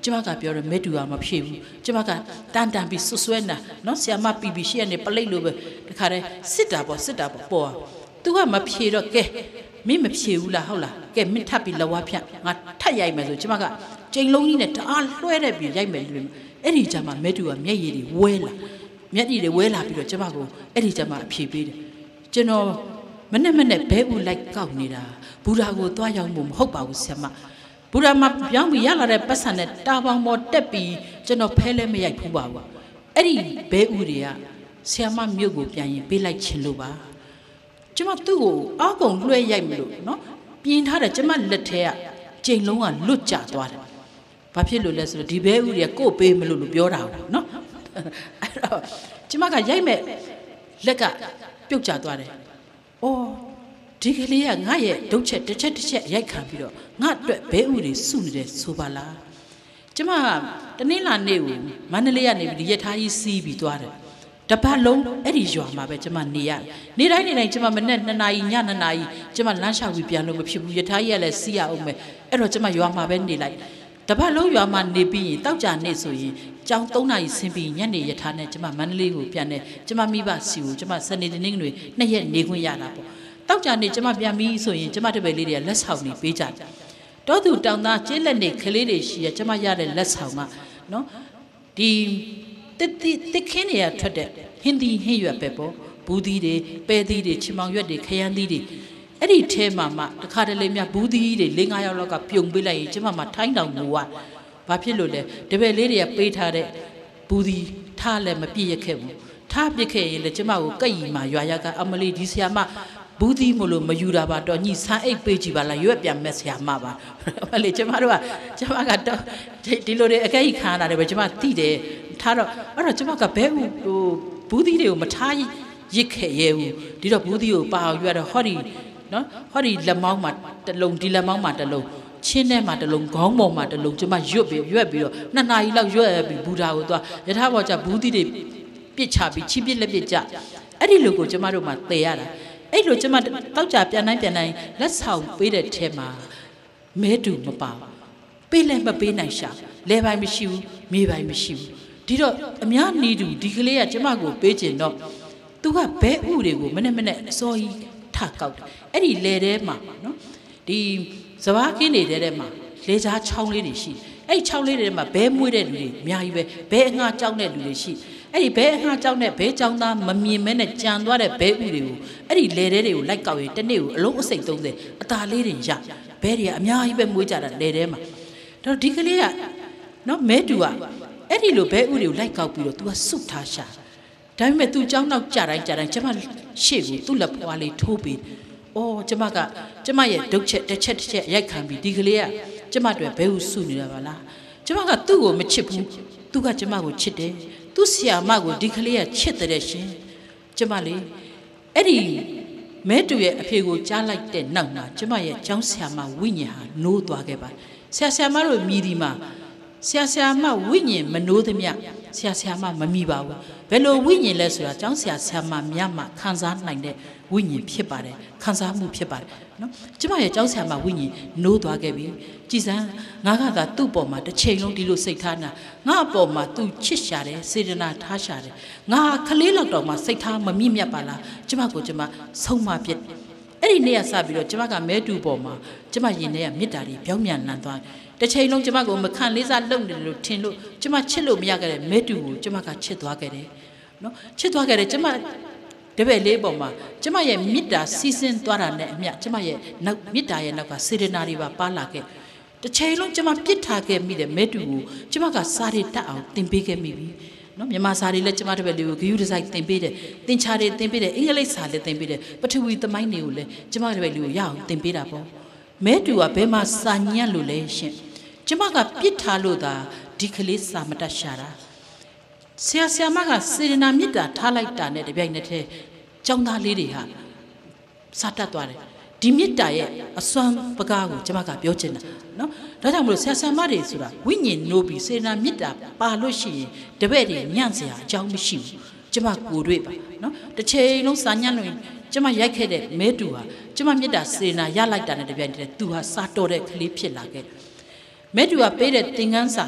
ကျမကပြောတယ်မဲတူကမဖြစ်ဘူးကျမကတန်တန်ပြီးဆွဆွဲနာနော်ဆရာမပီပီရှိရနေပလိတ်လိုပဲတခါတည်းစစ်တာပေါ့စစ်တာပေါ့ပေါ်သူကမဖြေတော့ကဲမင်းမဖြေဘူးလားဟုတ်လားကဲမင်းထပ်ပြီးလဝါဖြတ်ငါထပ်ရိုက်မယ်ဆိုကျမကချိန်လုံးကြီးနဲ့တအားလွှဲတဲ့ပြီးရိုက်မယ်လို့အဲ့ဒီကြမှာမဲတူကမျက်ရည်တွေဝဲလာမျက်ရည်တွေဝဲလာပြီးတော့ကျမကိုအဲ့ဒီကြမှာအဖြေပေးတယ်ကျွန်တော်မနဲ့မနဲ့ဘဲဦးလိုက်ကောက်နေတာဘူရာကိုသွားရောက်မှုမဟုတ်ပါဘူးဆရာမဘူရာမှာပြောင်းပြီးရလာတဲ့ပတ်စံနဲ့တာပေါင်ပေါ်တက်ပြီးကျွန်တော်ဖဲလဲမရိုက်ဘူးပါဘူးအဲ့ဒီဘဲဦးတွေကဆရာမမြို့ကိုပြန်ရင်ပေးလိုက်ချင်လို့ပါကျမသူ့ကိုအောက်ကုန်လွှဲရိုက်မလို့နော်ပြင်းထားတယ်ကျမလက်ထဲကကျိန်လုံးကလွတ်ကျသွားတယ်ဘာဖြစ်လို့လဲဆိုတော့ဒီဘဲဦးတွေကကို့ပေးမလို့လို့ပြောတာနော်အဲ့တော့ကျမကရိုက်မဲ့လက်ကပြုတ်ကျသွားတယ်အော်ဒီကလေးကငါရဲ့ဒုတ်ချက်တစ်ချက်တစ်ချက်ရိုက်ခံပြီးတော့ငါအတွက်ဘဲဥတွေစုနေတယ်ဆိုပါလားကျမတနင်္လာနေ့ကိုမန္တလေးကနေပြီးရထားကြီးစီးပြီးသွားတယ်တပတ်လုံးအဲ့ဒီရွာမှာပဲကျမနေရနေတိုင်းနေတိုင်းကျမမနဲ့နှစ်နာရီညနှစ်နာရီကျမလမ်းလျှောက်ပြီးပြန်လို့မဖြစ်ဘူးရထားကြီးကလည်းစီးရအောင်မယ်အဲ့တော့ကျမရွာမှာပဲနေလိုက်တပတ်လုံးရွာမှာနေပြီးရင်တောက်ကြနေဆိုရင်ကျောင်းသုံးနာရီဆင်းပြီးညနေရထားနဲ့ကျမမန္တလေးကိုပြန်တယ်ကျမမိဘစီကိုကျမစနေတနင်္ဂနွေနှစ်ရက်နေခွင့်ရတာပေါ့တောက်ကြနေကျမပြန်ပြီးဆိုရင်ကျမတပည့်လေးတွေကလက်ဆောင်နေပေးကြတယ်တောသူတောင်သားကျေးလက်နေကလေးတွေရှိရကျမရတဲ့လက်ဆောင်ကနော်ဒီတစ်တစ်ခင်းတွေကထွက်တဲ့ဟင်းသီးဟင်းရွက်ပဲပေါ့ဘူးသီးတွေပဲသီးတွေချင်မောင်ရွက်တွေခရမ်းသီးတွေအဲ့ဒီထဲမှာမှတခါတလေမြဘူးသီးတွေ၄၅ယောက်လောက်ကပြုံပေးလိုက်ရင်ကျမမှထိုင်းတောင်ငိုရဘာဖြစ်လို့လဲတပည့်လေးတွေကပေးထားတဲ့ဘူးသီးထားလည်းမပြည့်ရခဲ့ဘူးထားပြစ်ခဲ့ရင်လည်းကျမကိုကက်ရီမှာရွာရကအမလီဒီဆရာမဘူးသီးမလို့မယူတာပါတော့ညီဆန်းအိတ်ပေးကြည့်ပါလားရွက်ပြန်မဲ့ဆရာမပါမလေးကျမတို့ကကျမကတော့ဒီလိုတွေအကဲကြီးခါလာတယ်ပဲကျမသိတယ်ထားတော့အဲ့တော့ကျမကဘဲဟိုဘူးသီးတွေကိုမထားရစ်ခဲ့ရဲဘူးဒီတော့ဘူးသီးကိုပါအောင်ရွက်တော့ဟောဒီနော်ဟောဒီလက်မောင်းမှာတစ်လုံးဒီလက်မောင်းမှာတစ်လုံးချင်းထဲမှာတစ်လုံးခေါင်းပေါ်မှာတစ်လုံးကျမရွတ်ပြီးရွက်ပြီးတော့နှစ်နာရီလောက်ရွက်ပြီးဘူတာကိုသွားရထားပေါ်ကျဘူးသီးတွေပြစ်ချပြီးချီးပြစ်လက်ပြစ်ကြအဲ့ဒီလိုကိုကျမတို့မှသေရတာအဲ့လိုကျမတောက်ကြပြန်တိုင်းပြန်တိုင်းလက်ဆောင်ပေးတဲ့ထဲမှာမဲတူမပါပေးလည်းမပေးနိုင်ရှာလဲပိုင်းမရှိဘူးမေးပိုင်းမရှိဘူးဒီတော့အများနေတူဒီကလေးကကျမကိုပေးချင်တော့သူကဘဲဥတွေကိုမနဲ့မနဲ့အစောကြီးထကောက်တယ်အဲ့ဒီလဲထဲမှာနော်ဒီစဘာကင်းနေတဲ့ထဲမှာလေချားချောင်းလေးတွေရှိအဲ့ဒီချောင်းလေးတွေမှာဘဲမွေးတဲ့လူတွေအများကြီးပဲဘဲအငှားကြောက်တဲ့လူတွေရှိအဲ့ဒီဘဲအငှားကြောက်တဲ့ဘဲကြောင်သားမမြင်မဲနဲ့ကြံသွားတဲ့ဘဲဥတွေကိုအဲ့ဒီလေထဲတွေကိုလိုက်ကောက်ရင်တစ်နေ့ကိုအလုံးအစိတ်သုံးဆယ်အသာလေးတွေရဘဲတွေကအများကြီးပဲမွေးကြတာလေထဲမှာတော့ဒီကလေးကနော်မဲတူကအဲ့ဒီလိုဘဲဥတွေကိုလိုက်ကောက်ပြီးတော့ तू ကစုထားရှာဒါပေမဲ့ तू ကြောင်းနောက်ကြတိုင်းကြတိုင်းကျမရှေ့ကိုသူ့လက်ဖွားလေးထိုးပြီးအော်ကျမကကျမရဲ့ဒုတ်ချက်တစ်ချက်တစ်ချက်ရိုက်ခံပြီးဒီကလေးကကျမတို့ဘဲဥစုနေတာပါလားကျမကသူ့ကိုမချစ်ဘူးသူကကျမကိုချစ်တယ်သူ့ဆရာမကိုဒီကလေးကချစ်တဲ့ရှင်ကျမလေးအဲ့ဒီမဲတူရဲ့အဖေကိုကြားလိုက်တဲ့နောက်မှာကျမရဲ့ကျောင်းဆရာမဝိညာဉ်ဟာနိုးသွားခဲ့ပါဆရာဆရာမတို့မြည်ဒီမှာဆရာဆရာမဝိညာဉ်မနိုးသမျှဆရာဆရာမမမီပါဘူးဘယ်လိုဝိညာဉ်လဲဆိုတာကျောင်းဆရာဆရာမများမှခံစားနိုင်တဲ့ဝိညာဉ်ဖြစ်ပါတယ်ခံစားမှုဖြစ်ပါတယ်နော်ကျမရဲ့ကျောင်းဆရာမဝိညာဉ်နိုးသွားခဲ့ပြီကြည်စမ်းငါကသာသူ့ပေါ်မှာတစ်ချိန်လုံးဒီလိုစိတ်ထားနာငါ့အပေါ်မှာသူချစ်ရှာတယ်စေတနာထားရှာတယ်ငါခလေးလောက်တော့မှစိတ်ထားမမြင့်မြတ်ပါလားကျမကိုကျမဆုံးမပြစ်အဲ့ဒီနေ့ကစပြီးတော့ကျမကမဲတူပေါ်မှာကျမရင်ထဲကမေတ္တာတွေပြောင်းပြန်လန်သွားတစ်ချိန်လုံးကျမကိုမခံလေးစားလုပ်နေတယ်လို့ထင်လို့ကျမချစ်လို့မရခဲ့တဲ့မဲတူကိုကျမကချစ်သွားခဲ့တယ်နော်ချစ်သွားခဲ့တယ်ကျမတပည့်လေးပေါ်မှာကျမရဲ့မေတ္တာစီးဆင်းသွားတာနဲ့အမျှကျမရဲ့နောက်မေတ္တာရဲ့နောက်ကစေတနာတွေပါပါလာခဲ့တစ်ချိန်လုံးကျမပြစ်ထားခဲ့မိတဲ့မဲတူကိုကျမကစားရတတ်အောင်သင်ပေးခဲ့မိပြီနော်မြန်မာစာတွေလည်းကျမတပည့်လေးကိုဂရုတစိုက်သင်ပေးတယ်သင်္ချာတွေသင်ပေးတယ်အင်္ဂလိပ်စာလည်းသင်ပေးတယ်ပထဝီသမိုင်းတွေကိုလည်းကျမတပည့်လေးကိုရအောင်သင်ပေးတာပေါ့မဲတူကဘယ်မှာစာညံ့လို့လဲရှင်ကျမကပြစ်ထားလို့သာဒီကလေးစာမတတ်ရှာတာဆရာဆရာမကစေရနာမေတ္တာထားလိုက်တာနဲ့တပြိုင်နက်တည်းကျောင်းသားလေးတွေဟာစာတတ်သွားတယ်ဒီမေတ္တာရဲ့အစွမ်းပကားကိုကျမကပြောချင်တာနော်ဒါကြောင့်မလို့ဆရာဆရာမတွေဆိုတာဝိညာဉ်နိုးပြီးစေရနာမေတ္တာပါလို့ရှိရင်တပည့်တွေညံ့စရာအကြောင်းမရှိဘူးကျမကိုတွေ့ပါနော်တစ်ချိန်လုံးစာညံ့လို့ကျမရိုက်ခဲ့တဲ့မဲတူဟာကျမမေတ္တာစေရနာရလိုက်တာနဲ့တပြိုင်တည်းသူဟာစာတော်တဲ့ကလေးဖြစ်လာခဲ့မဲတူကပေးတဲ့သင်ခန်းစာ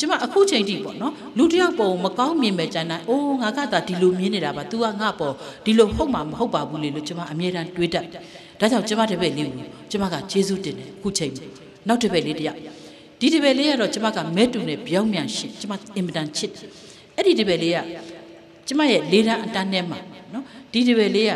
ကျမအခုချိန်ထိပေါ့နော်လူတယောက်ပုံမကောင်းမြင်မဲ့ကြတိုင်းအိုးငါကသာဒီလိုမြင်နေတာပါ तू ကငါပေါ်ဒီလိုဟုတ်မှာမဟုတ်ပါဘူးလေလို့ကျမအမြဲတမ်းတွေးတတ်ဒါကြောင့်ကျမတပည့်လေးကိုကျမကကျေးဇူးတင်တယ်အခုချိန်နောက်တပည့်လေးတယောက်ဒီတပည့်လေးကတော့ကျမကမဲတူနဲ့ပြောင်းမြန်ရှင်ကျမအင်မတန်ချစ်အဲ့ဒီတပည့်လေးကကျမရဲ့လေးတန်းအတန်းထဲမှာနော်ဒီတပည့်လေး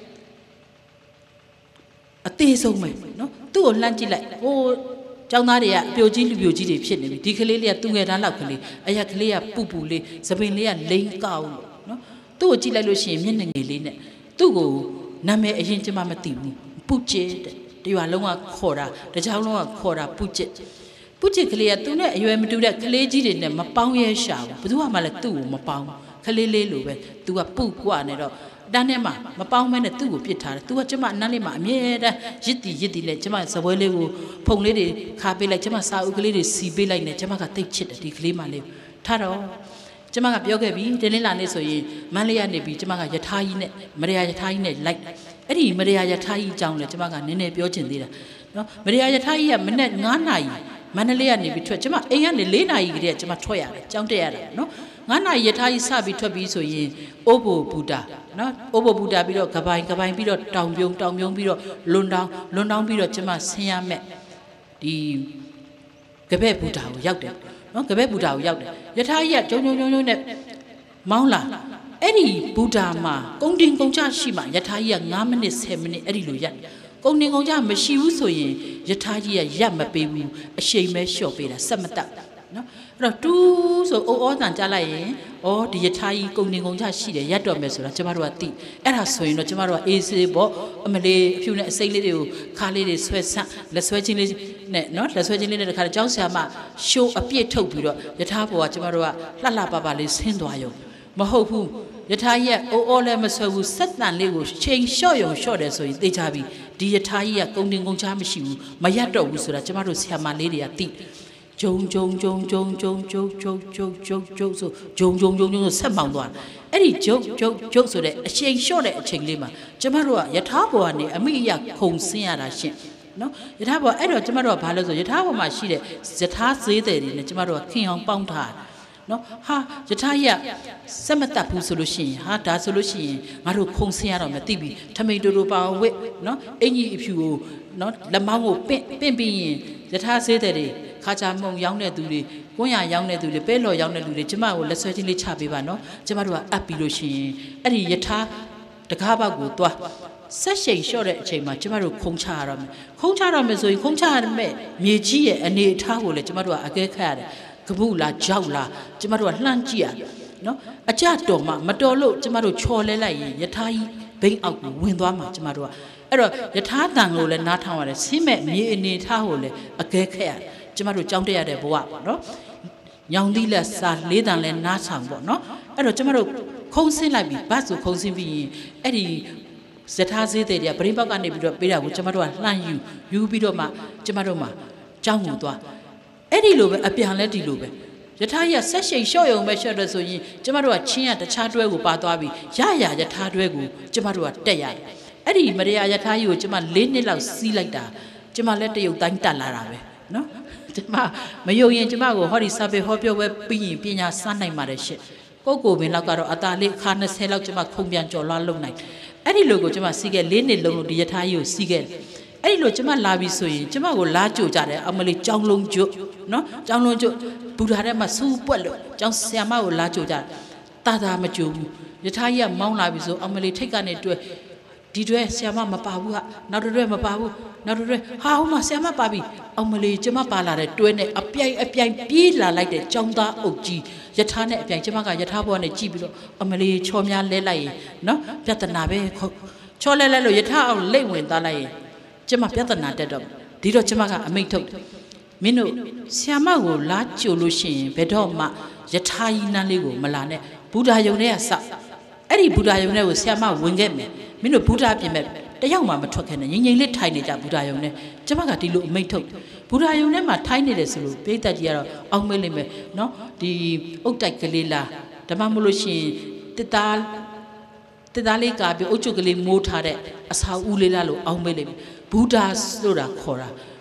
ကအသေးဆုံးပဲနော်သူ့ကိုလှမ်းကြည့်လိုက်ဟိုကျောင်းသားတွေကအပြိုကြီးလူပြိုကြီးတွေဖြစ်နေပြီဒီကလေးလေးကသူငယ်တန်းလောက်ကလေးအရက်ကလေးကပူပူလေးသပင်လေးကလိမ့်ကောက်နော်သူ့ကိုကြည့်လိုက်လို့ရှိရင်မျက်နှာငယ်လေးနဲ့သူ့ကိုနာမည်အရင်ကျမမသိဘူးပူကျစ်တဲ့တရွာလုံးကခေါ်တာတခြားလုံးကခေါ်တာပူကျစ်ပူကျစ်ကလေးကသူနဲ့အရွယ်မတူတဲ့ကလေးကြီးတွေနဲ့မပေါင်းရဲရှာဘူးဘယ်သူမှလည်းသူ့ကိုမပေါင်းကလေးလေးလိုပဲသူကပုကွာနေတော့တန်းထဲမှာမပေါင်းမဲနဲ့သူ့ကိုပြစ်ထားတယ်။ तू ကကျမအနမ်းလေးမှာအမြဲတမ်းရစ်တီရစ်တီနဲ့ကျမစပွဲလေးကိုဖုန်လေးတွေခါပေးလိုက်ကျမစာအုပ်ကလေးတွေစီပေးလိုက်နဲ့ကျမကတိတ်ချစ်တယ်ဒီကလေးမလေးထားတော့ကျမကပြောခဲ့ပြီတင်းလင်းလာနေဆိုရင်မန်းလေးကနေပြီးကျမကယထာကြီးနဲ့မရယာယထာကြီးနဲ့လိုက်အဲ့ဒီမရယာယထာကြီးအကြောင်းလည်းကျမကနည်းနည်းပြောချင်သေးတာနော်မရယာယထာကြီးကမနေ့ငါးနာရီမန္တလေးကနေပြီးထွက်ကျမအိမ်ကနေလေးနာရီကလေးကကျမထွက်ရတယ်ကြောင်းတက်ရတာနော်ငါးနာရီယထာကြီးစပြီးထွက်ပြီးဆိုရင်အိုးဘိုဘူတာနော်အိုးဘိုဘူတာပြီးတော့ကပိုင်ကပိုင်ပြီးတော့တောင်ပြုံးတောင်ပြုံးပြီးတော့လွန်တောင်းလွန်တောင်းပြီးတော့ကျမဆင်းရမယ်ဒီကပဲ့ဘူတာကိုရောက်တယ်နော်ကပဲ့ဘူတာကိုရောက်တယ်ယထာကြီးကဂျုံဂျုံဂျုံဂျုံနဲ့မောင်းလာအဲ့ဒီဘူတာမှာကုန်းတင်ကုန်းချရှိမှယထာကြီးက၅မိနစ်ဆယ်မိနစ်အဲ့ဒီလိုရက်ကုန်းတင်ကုန်းချမရှိဘူးဆိုရင်ယထာကြီးကရက်မပေးဘူးအရှိန်ပဲလျှော့ပေးတာစက်မတက်နော်အဲ့တော့တူးဆိုအိုးဩတန်ကြားလိုက်ရင်ဩဒီယထာကြီးကုန်းတင်ကုန်းချရှိတယ်ရက်တော့မယ်ဆိုတာကျမတို့ကသိအဲ့ဒါဆိုရင်တော့ကျမတို့ကအေးစေးပေါ့အမလေးအဖြူနဲ့အစိမ့်လေးတွေကိုခါလေးတွေဆွဲဆန့်လက်ဆွဲချင်းလေးနဲ့နော်လက်ဆွဲချင်းလေးနဲ့တခါကြောင်းဆရာမရှိုးအပြည့်ထုတ်ပြီးတော့ယထာဘောကကျမတို့ကလှလှပပလေးဆင်းသွားရုံမဟုတ်ဘူးယထာကြီးကအိုးဩလည်းမဆွဲဘူးစက်တန်လေးကိုချိန်လျှော့ရုံလျှော့တယ်ဆိုရင်သိချပြီဒီယထာကြီးကကုန်းတင်ကုန်းချမရှိဘူးမရက်တော့ဘူးဆိုတာကျမတို့ဆရာမလေးတွေကသိဂျုံဂျုံဂျုံဂျုံဂျုံဂျုံဂျုံဂျုံဂျုံဂျုံဆိုဂျုံဂျုံဂျုံဂျုံဆိုဆက်မောင်းသွားအဲ့ဒီဂျုံဂျုံဂျုံဆိုတဲ့အချိန်လျှော့တဲ့အချိန်လေးမှာကျမတို့ကယထာဘောကနေအမိအယခုံဆင်းရတာရှင့်နော်ယထာဘောအဲ့တော့ကျမတို့ကဘာလို့ဆိုယထာဘောမှာရှိတဲ့ယထာဈေးတယ်တွေနဲ့ကျမတို့ကခင်အောင်ပေါင်းထားနော်ဟာယထာကြီးကစက်မတက်ဘူးဆိုလို့ရှိရင်ဟာဒါဆိုလို့ရှိရင်ငါတို့ခုံဆင်းရတော့မသိပြီထမိန်တူတူပါဝစ်နော်အင်ကြီးအဖြူကိုနော်လက်မောင်းကိုပင့်ပင့်ပြီးရင်ယထာဈေးတယ်တွေခါချာမုံရောင်းတဲ့သူတွေကွန်းရရောင်းတဲ့သူတွေပဲလော်ရောင်းတဲ့လူတွေကျမကိုလက်ဆွဲချင်းလေးချပေးပါနော်ကျမတို့ကအပ်ပြီးလို့ရှိရင်အဲ့ဒီယထာတကားဘောက်ကိုသွားဆက်ရှိန်လျှော့တဲ့အချိန်မှာကျမတို့ခုံချရတော့မယ်ခုံချရမယ်ဆိုရင်ခုံချရမယ်မြေကြီးရဲ့အနေအထားကိုလည်းကျမတို့ကအကဲခတ်ရတယ်ကပုလားကြောက်လားကျမတို့ကလှမ်းကြည့်ရတယ်နော်အကြတော်မှမတော်လို့ကျမတို့ချော်လဲလိုက်ရင်ယထာကြီးဘိန်းအောက်ကိုဝင်သွားမှာကျမတို့ကအဲ့တော့ယထာတန်ကိုလည်းနားထောင်ရတယ်ဆင်းမဲ့မြေအနေအထားကိုလည်းအကဲခတ်ရတယ်ကျမတို့ကြောင်းတက်ရတဲ့ဘဝပေါ့နော်ညောင်သီးလက်စာလေးတန်လဲနားဆောင်ပေါ့နော်အဲ့တော့ကျမတို့ခုံဆင်းလိုက်ပြီးဘတ်ဆိုခုံဆင်းပြီးရင်အဲ့ဒီဇထာဈေးတဲ့တွေကပရိပောက်ကနေပြီးတော့ပေးတာကိုကျမတို့ကလှမ်းယူယူပြီးတော့မှကျမတို့မှကြောင်းကိုသွားအဲ့ဒီလိုပဲအပြန်လဲဒီလိုပဲယထာကြီးကဆက်ရှိန်လျှော့ရုံပဲလျှော့တယ်ဆိုရင်ကျမတို့ကချင်းရတခြားတွဲကိုပါသွားပြီးရရယထာတွဲကိုကျမတို့ကတက်ရတယ်အဲ့ဒီမရယာယထာကြီးကိုကျမလေးနှစ်လောက်စီးလိုက်တာကျမလက်တရုပ်တိုင်းတက်လာတာပဲနော်ကျမမယုံရင်ကျမကိုဟောဒီစာပေဟောပြောပွဲပြီးရင်ပညာစနိုင်ပါတယ်ရှင့်ကိုကိုပင်လောက်ကတော့အသာလေးအခါ၂၀လောက်ကျမခုံပြန်ကြော်လွှားလုံနိုင်အဲ့ဒီလိုကိုကျမစီးခဲ့လေးနှစ်လုံးလို့ဒီယထာကြီးကိုစီးခဲ့အဲ့ဒီလိုကျမလာပြီဆိုရင်ကျမကိုလာကြိုကြတယ်အမလေးကြောင်းလုံးကျွတ်နော်ကြောင်းလုံးကျွတ်ဘူဓာထဲမှာစူးပွက်လို့ကြောင်းဆရာမကိုလာကြိုကြတာတာမကြိုဘူးယထာကြီးကမောင်းလာပြီဆိုအမလေးထိတ်ကနေတွေ့ဒီတွဲဆရာမမပါဘူးဟာနောက်တွဲမပါဘူးနောက်တွဲဟာဟိုမှာဆရာမပါပြီအောင်မလေးကျမပါလာတဲ့တွဲနဲ့အပြိုင်အပြိုင်ပြေးလာလိုက်တဲ့ចောင်းသားအုပ်ကြီးယထာနဲ့အပြိုင်ကျမကယထာဘောနဲ့ကြည့်ပြီးတော့အမလေးချော်များလဲလိုက်ရင်နော်ပြဿနာပဲချော်လဲလဲလို့ယထာအောင်လိမ့်ဝင်သားလိုက်ရင်ကျမပြဿနာတက်တော့ဒီတော့ကျမကအမိတ်ထုတ်မင်းတို့ဆရာမကိုလာကြိုလို့ရှိရင်ဘယ်တော့မှယထာကြီးနန်းလေးကိုမလာနဲ့ဘူဓာယုံထဲကစအဲ့ဒီဘူဓာယုံထဲကိုဆရာမဝင်ခဲ့မယ်မင်းတို့ဘူဓာပြင်မဲ့တယောက်မှမထွက်ခဲ့နဲ့ငိမ့်ငိမ့်လေးထိုင်နေကြဘူဓာယုံနဲ့ကျမကဒီလိုအမိတ်ထုတ်ဘူဓာယုံထဲမှာထိုင်နေတယ်ဆိုလို့ပိဋကတ်ကြီးကတော့အောင်းမေးလိမ့်မယ်နော်ဒီအုတ်တိုက်ကလေးလားဓမ္မမလို့ရှိရင်တစ်သားတစ်သားလေးကပြီးအုတ်ချုပ်ကလေးမိုးထားတဲ့အစာဦးလေးလားလို့အောင်းမေးလိမ့်မယ်ဘူဓာဆိုတာခေါ်တာ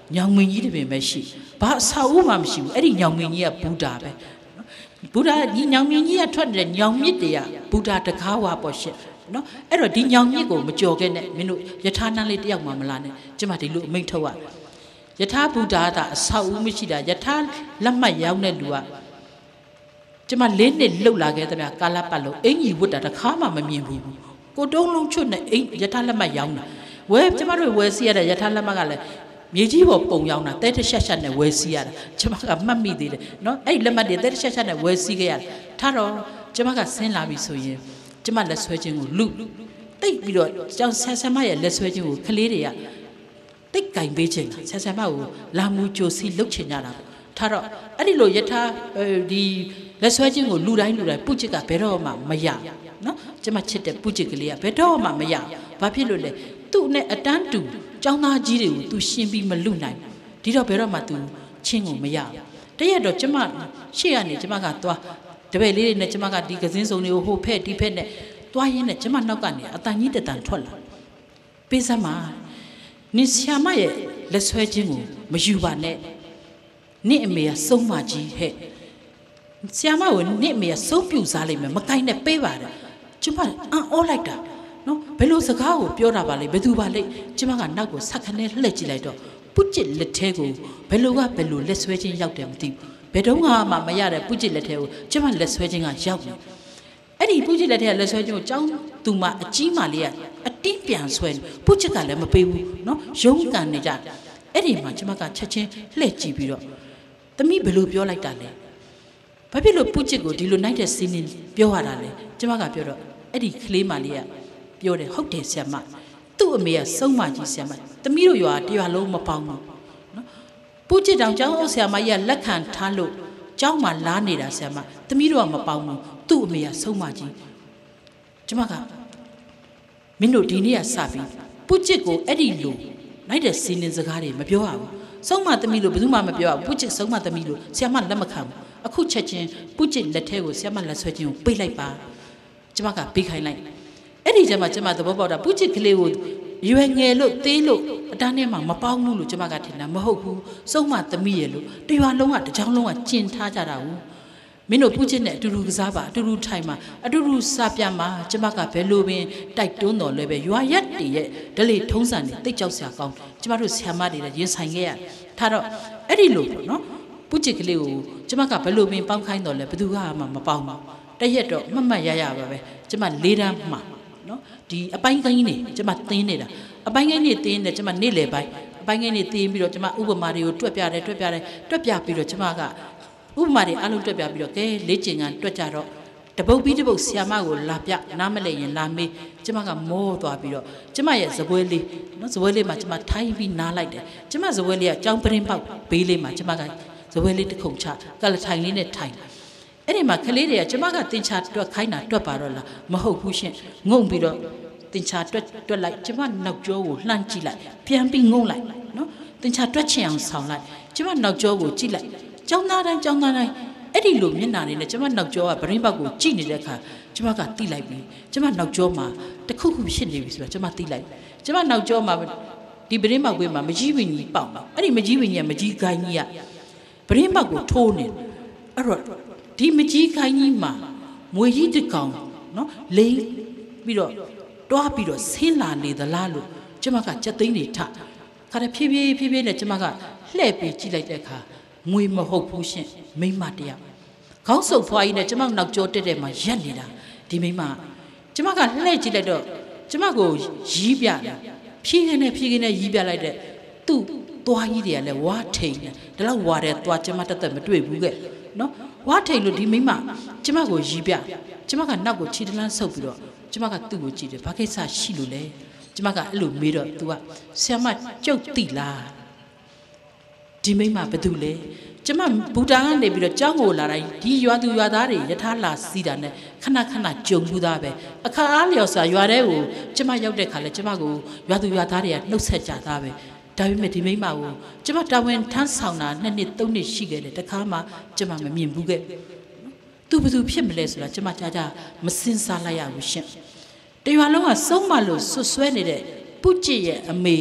ညောင်မင်းကြီးတပင်ပဲရှိဘာအဆောက်အဦမှမရှိဘူးအဲ့ဒီညောင်မင်းကြီးကဘူတာပဲဘုရားဒီညောင်မြင့်ကြီးကထွက်တဲ့ညောင်မြစ်တွေကဘုရားတကားဝါပေါ့ရှင့်နော်အဲ့တော့ဒီညောင်မြစ်ကိုမကြော်ခဲ့နဲ့မင်းတို့ယထာနန်းလေးတယောက်မှမလာနဲ့ကျမဒီလိုအမိန့်ထုတ်ရယထာဘုရားသာအဆောက်အဦမရှိတာယထာလက်မှတ်ရောက်တဲ့လူကကျမလေးနှစ်လှုပ်လာခဲ့တဲ့မြကာလပတ်လုံးအင်ကြီးဝတ်တာတခါမှမမြင်ဘူးကိုတုံးလုံးချွတ်နဲ့အင်ယထာလက်မှတ်ရောက်တာဝဲကျမတို့ဝဲစီရတဲ့ယထာလက်မှတ်ကလည်းမြေကြီးပေါ်ပုံရောက်တာတဲတရှက်ရှက်နဲ့ဝဲစီရတာကျမကမှတ်မိသေးတယ်နော်အဲ့ဒီလက်မှတ်တွေတဲတရှက်ရှက်နဲ့ဝဲစီခဲ့ရထားတော့ကျမကဆင်းလာပြီဆိုရင်ကျမလက်ဆွဲခြင်းကိုလူတိတ်ပြီးတော့ကျောင်းဆဆမရဲ့လက်ဆွဲခြင်းကိုကလေးတွေကတိတ်ကင်ပေးခြင်းဆဆမကိုလာမူကြိုစီလှုပ်ချင်ကြတာထားတော့အဲ့ဒီလိုယထာဒီလက်ဆွဲခြင်းကိုလူတိုင်းလူတိုင်းပုချစ်ကဘယ်တော့မှမရနော်ကျမချစ်တဲ့ပုချစ်ကလေးကဘယ်တော့မှမရဘာဖြစ်လို့လဲသူ့နဲ့အတန်းတူကျောင်းသားကြီးတွေကို तू ရှင်းပြီးမလူနိုင်ဒီတော့ဘယ်တော့မှ तू ချင်းကိုမရတရက်တော့ကျမရှေ့ကနေကျမကသွားတပည့်လေးတွေနဲ့ကျမကဒီကစင်းစုံတွေကိုဟိုဖက်ဒီဖက်နဲ့သွားရင်းနဲ့ကျမနောက်ကနေအတန်ကြီးတတန်ထွက်လာပေးစမ်းပါနင်ဆရာမရဲ့လက်ဆွဲခြင်းကိုမယူပါနဲ့နင့်အမေကစုံမကြီးဟဲ့ဆရာမကိုနင့်အမေကစုံပြူစားလိုက်မယ်မကိုင်းနဲ့ပေးပါတယ်ကျမအံ့ဩလိုက်တာနော်ဘယ်လိုစကားကိုပြောတာပါလဲဘယ်သူပါလဲကျမကနောက်ကိုဆက်ခနဲ့လှည့်ကြည့်လိုက်တော့ပုကျစ်လက်ထဲကိုဘယ်လိုကဘယ်လိုလက်ဆွဲခြင်းရောက်တယ်မသိဘူးဘယ်တော့မှမရတဲ့ပုကျစ်လက်ထဲကိုကျမလက်ဆွဲခြင်းကရောက်တယ်အဲ့ဒီပုကျစ်လက်ထဲကလက်ဆွဲခြင်းကိုကျောင်းသူမအကြီးမလေးကအတင်းပြန်ဆွဲပုကျစ်ကလည်းမပေးဘူးနော်ရုံးကန်နေကြအဲ့ဒီမှာကျမကချက်ချင်းလှည့်ကြည့်ပြီးတော့သမီးဘယ်လိုပြောလိုက်တာလဲဘာဖြစ်လို့ပုကျစ်ကိုဒီလိုနိုင်တဲ့စီးနေပြောရတာလဲကျမကပြောတော့အဲ့ဒီကလေးမလေးကပြောတယ်ဟုတ်တယ်ဆရာမသူ့အမေကစုံမကြီးဆရာမသမီးတို့ရွာတရွာလုံးမပေါင်းဘူးနော်ပူချစ်တောင်ကျောင်းအုပ်ဆရာမကြီးကလက်ခံထားလို့ကျောင်းမှာလားနေတာဆရာမသမီးတို့ကမပေါင်းဘူးသူ့အမေကစုံမကြီးကျမကမင်းတို့ဒီနေ့ကစပြီးပူချစ်ကိုအဲ့ဒီလိုနိုင်တဲ့စီးနေစကားတွေမပြောရဘူးစုံမသမီးလို့ဘယ်သူမှမပြောရဘူးပူချစ်စုံမသမီးလို့ဆရာမလက်မခံဘူးအခုချက်ချင်းပူချစ်လက်ထဲကိုဆရာမလက်ဆွဲခြင်းကိုပိတ်လိုက်ပါကျမကပေးခိုင်းလိုက်အဲ့ဒီကျမကျမသဘောပေါက်တာပုချစ်ကလေးကိုရွယ်ငယ်လို့သေးလို့အတန်းထဲမှာမပေါင်းဘူးလို့ကျမကထင်တာမဟုတ်ဘူးစုံမသမီးရဲ့လို့တရွာလုံးကတကြောင်လုံးကကျင်ထားကြတာဘူးမင်းတို့ပုချစ်နဲ့အတူတူကစားပါအတူတူထိုင်ပါအတူတူစားပြမှာကျမကဘယ်လိုပင်တိုက်တွန်းတော်လဲပဲရွာရက်တည်ရဲ့ဒလိထုံးစံတွေတိတ်ကြောက်စရာကောင်းကျမတို့ဆရာမတွေလည်းရင်ဆိုင်ခဲ့ရထားတော့အဲ့ဒီလိုပေါ့နော်ပုချစ်ကလေးကိုကျမကဘယ်လိုပင်ပေါင်းခိုင်းတော်လဲဘယ်သူကမှမပေါင်းဘူးတရက်တော့မှတ်မှတ်ရရပါပဲကျမလေးတန်းမှာနော်ဒီအပိုင်းကိုင်းနေကျမသင်းနေတာအပိုင်းကိုင်းနေသင်းနေကျမနေ့လေပိုင်းအပိုင်းကိုင်းနေသင်းပြီးတော့ကျမဥပမာတွေကိုတွက်ပြတယ်တွက်ပြတယ်တွက်ပြပြီးတော့ကျမကဥပမာတွေအလုံးတွက်ပြပြီးတော့ကဲလေးကျင်ကန်တွက်ကြတော့တပုတ်ပြီးတပုတ်ဆီယာမကိုလာပြနားမလဲရင်လာမေးကျမကမောသွားပြီးတော့ကျမရဲ့ဇပွဲလေးနော်ဇပွဲလေးမှာကျမထိုင်းပြီးနားလိုက်တယ်ကျမဇပွဲလေးကကြောင်းပရင်ပေါက်ဘေးလေးမှာကျမကဇပွဲလေးတစ်ခုံချကလထိုင်လေးနဲ့ထိုင်အဲ့ဒီမှာကလေးတွေကကျမကတင်ချာတွက်ခိုင်းတာတွက်ပါတော့လားမဟုတ်ဘူးရှင်ငုံပြီးတော့တင်ချာတွက်တွက်လိုက်ကျမနောက်ကျောကိုလှမ်းကြည့်လိုက်ပြန်ပြီးငုံလိုက်နော်တင်ချာတွက်ချင်အောင်ဆောင်လိုက်ကျမနောက်ကျောကိုကြည့်လိုက်ကျောင်းသားတိုင်းကျောင်းသားတိုင်းအဲ့ဒီလိုမျက်နှာလေးနဲ့ကျမနောက်ကျောကဗရင်ပေါက်ကိုကြည့်နေတဲ့အခါကျမကတိလိုက်ပြီကျမနောက်ကျောမှာတခုခုဖြစ်နေပြီဆိုတော့ကျမတိလိုက်ကျမနောက်ကျောမှာဒီဗရင်ပေါက်ကွေးမှာမကြီးဝင်းကြီးပေါက်အဲ့ဒီမကြီးဝင်းကြီးကမကြီးကိုင်းကြီးကဗရင်ပေါက်ကိုထိုးနေအဲ့တော့ဒီမကြီးခိုင်းကြီးမှာမွေကြီးတစ်ကောင်နော်လိမ့်ပြီးတော့တွားပြီးတော့ဆင်းလာနေသလားလို့ကျမကကြက်သိန်းတွေထခါတဖြည်းဖြည်းဖြည်းဖြည်းနဲ့ကျမကလှည့်ပြီးကြည့်လိုက်တဲ့အခါမွေမဟုတ်ဘူးရှင်မိမတယောက်ခေါင်းဆုပ်ဖွားကြီးနဲ့ကျမနောက်ကျောတက်တဲ့မှာရက်နေတာဒီမိမကျမကလှည့်ကြည့်လိုက်တော့ကျမကိုရီးပြတယ်ဖြည်းခင်းနဲ့ဖြည်းခင်းနဲ့ရီးပြလိုက်တဲ့သူ့သွားကြီးတွေကလည်းဝါထိန်တယ်ဒါတော့ဝါတဲ့သွားကျမတက်တက်မတွေ့ဘူးကဲနော်ဝါထိန်လို့ဒီမိမကျမကိုရီးပြကျမကနောက်ကိုခြေတလန်းဆုပ်ပြီးတော့ကျမကသူ့ကိုကြည့်တယ်ဘာကိစ္စရှိလို့လဲကျမကအဲ့လိုမေးတော့ तू ကဆရာမကြုတ်တိလားဒီမိမဘာတူလဲကျမဘူတာကနေပြီးတော့ကျောင်းကိုလာတိုင်းဒီရွာသူရွာသားတွေယထာလာစီးတာနဲ့ခဏခဏကြုံဘူးသားပဲအခါအားလျော်စွာရွာထဲကိုကျမရောက်တဲ့ခါလဲကျမကိုရွာသူရွာသားတွေကနှုတ်ဆက်ကြသားပဲဒါပေမဲ့ဒီမိမကိုကျမတာဝန်ထမ်းဆောင်တာနှစ်နှစ်သုံးနှစ်ရှိခဲ့တယ်တခါမှကျမမမြင်ဘူးခဲ့သူဘယ်သူဖြစ်မလဲဆိုတာကျမကြားကြားမစင်စားလိုက်ရဘူးရှင်တရွာလုံးကစုံမလို့ဆွဆွဲနေတဲ့ပုကျစ်ရဲ့အမေ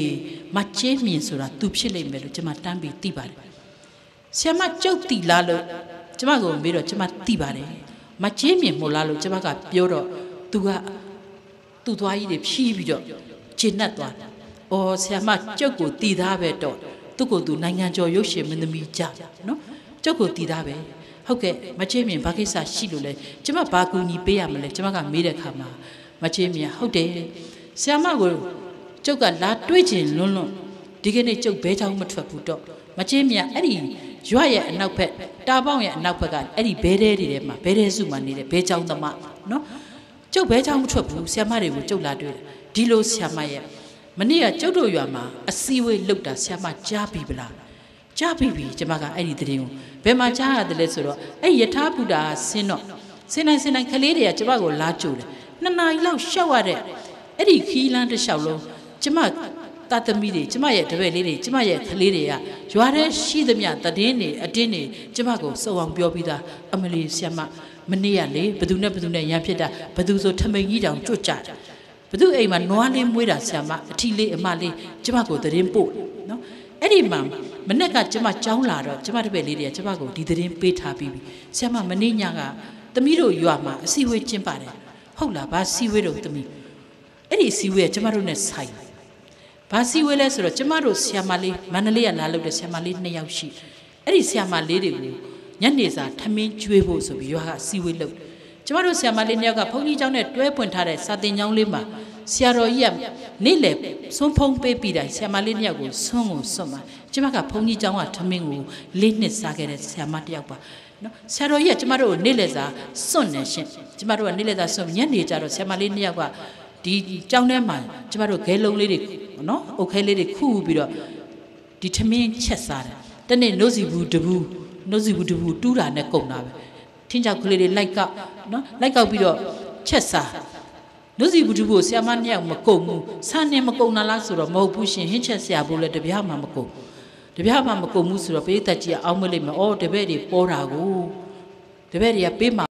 မချေးမြင်ဆိုတာသူဖြစ်လိမ့်မယ်လို့ကျွန်မတမ်းပြီးသိပါတယ်ဆရာမကြုတ်တီလားလို့ကျွန်မကိုမေးတော့ကျွန်မသိပါတယ်မချေးမြင်မို့လားလို့ကျွန်မကပြောတော့သူကသူ့သွားကြီးတွေဖြီးပြီးတော့ကျဉ်တ်သွားတယ်အော်ဆရာမကြုတ်ကိုတီသားပဲတော့သူ့ကိုသူနိုင်ငံကျော်ရုပ်ရှင်မင်းသမီးကြနော်ကြုတ်ကိုတီသားပဲဟုတ်ကဲ့မချေးမြင်ဘာကိစ္စရှိလို့လဲကျွန်မဘာကူညီပေးရမလဲကျွန်မကမေးတဲ့ခါမှာမချေးမြင်ဟုတ်တယ်ဆရာမကိုကျုပ်ကလာတွေးချင်လွန်းလွန်းဒီကနေ့ကျုပ်ဘဲချောင်းမထွက်ဘူးတော့မချေးမြအဲ့ဒီရွရဲ့အနောက်ဘက်တာပေါင်းရဲ့အနောက်ဘက်ကအဲ့ဒီဘဲတဲတွေထဲမှာဘဲတဲစုမှာနေတဲ့ဘဲချောင်းသမားနော်ကျုပ်ဘဲချောင်းမထွက်ဘူးဆရာမတွေကိုကျုပ်လာတွေ့တယ်ဒီလိုဆရာမရဲ့မနေ့ကကျုပ်တို့ရွာမှာအစည်းအဝေးလုပ်တာဆရာမကြားပြီဗလားကြားပြီပြီကျွန်မကအဲ့ဒီသတင်းကိုဘယ်မှာကြားရတယ်လဲဆိုတော့အဲ့ယထာဘုဒ္ဓဆင်းတော့ဆင်းနိုင်ဆင်းနိုင်ကလေးတွေကကျွန်မကိုလာကြိုတယ်နှစ်နာရီလောက်ရှောက်ရတဲ့အဲ့ဒီခီးလန်းတစ်လျှောက်လုံးကျမတာသမီတွေကျမရဲ့တပည့်လေးတွေကျမရဲ့ကလေးတွေကရွာထဲရှိသမျှတည်င်းတွေအတင်းတွေကျမကိုစုံအောင်ပြောပြီးသားအမလီဆရာမမနေ့ကလေဘသူနဲ့ဘသူနဲ့ရန်ဖြစ်တာဘသူဆိုထမိန်ကြီးတောင်ကြွကြတယ်ဘသူအိမ်မှာနွားလေးမွေးတာဆရာမအထီလေးအမလေးကျမကိုတည်င်းပို့နော်အဲ့ဒီမှာမနေ့ကကျမကြောင်းလာတော့ကျမတပည့်လေးတွေကကျမကိုဒီတည်င်းပေးထားပြီးပြီဆရာမမနေ့ညကသမီးတို့ရွာမှာအစည်းအဝေးကျင်းပါတယ်ဟုတ်လားဘာစည်းဝေးတော့သမီးအဲ့ဒီစည်းဝေးကကျမတို့နဲ့ဆိုင်ဘာစည်းဝေးလဲဆိုတော့ကျမတို့ဆရာမလေးမန္တလေးကလာလို့တဲ့ဆရာမလေးနှစ်ယောက်ရှိအဲ့ဒီဆရာမလေးတွေကိုညနေစာထမင်းကျွေးဖို့ဆိုပြီးရွာကစည်းဝေးလုပ်ကျမတို့ဆရာမလေးနှစ်ယောက်ကဘုန်းကြီးကျောင်းနဲ့တွဲပွင့်ထားတဲ့စာသင်ကျောင်းလေးမှာဆရာတော်ကြီးကနေ့လေဆွန်းဖုံးပေးပြီးတိုင်းဆရာမလေးနှစ်ယောက်ကိုဆွန်းကိုဆွတ်မှာကျမကဘုန်းကြီးကျောင်းကထမင်းကိုလေးနှစ်စားခဲ့တဲ့ဆရာမတစ်ယောက်ပါနော်ဆရာတော်ကြီးကကျမတို့ကိုနေ့လေစာစွန့်နေရှင်ကျမတို့ကနေ့လေစာစွန့်ညနေကြတော့ဆရာမလေးနှစ်ယောက်ကဒီကျောင်းထဲမှာကျမတို့ဂဲလုံးလေးတွေနော်အုတ်ခဲလေးတွေခူးပြီးတော့ဒီထမင်းချက်စားတယ်တနေ့နှုတ်စီဘူးတဘူးနှုတ်စီဘူးတဘူးတူးတာနဲ့ကုန်တာပဲထင်းချောက်ကလေးတွေလိုက်ကောက်နော်လိုက်ကောက်ပြီးတော့ချက်စားနှုတ်စီဘူးတဘူးဆရာမနှစ်ယောက်မကုန်ဘူးစားနေမကုန်တာလားဆိုတော့မဟုတ်ဘူးရှင်ဟင်းချက်ဆရာဘူးလဲတပြားမှမကုန်တပြားမှမကုန်ဘူးဆိုတော့ပိဋကကြီးကအောင်းမလိုက်မယ်အော်တပည့်တွေပေါ်တာကိုတပည့်တွေကပေးမှာ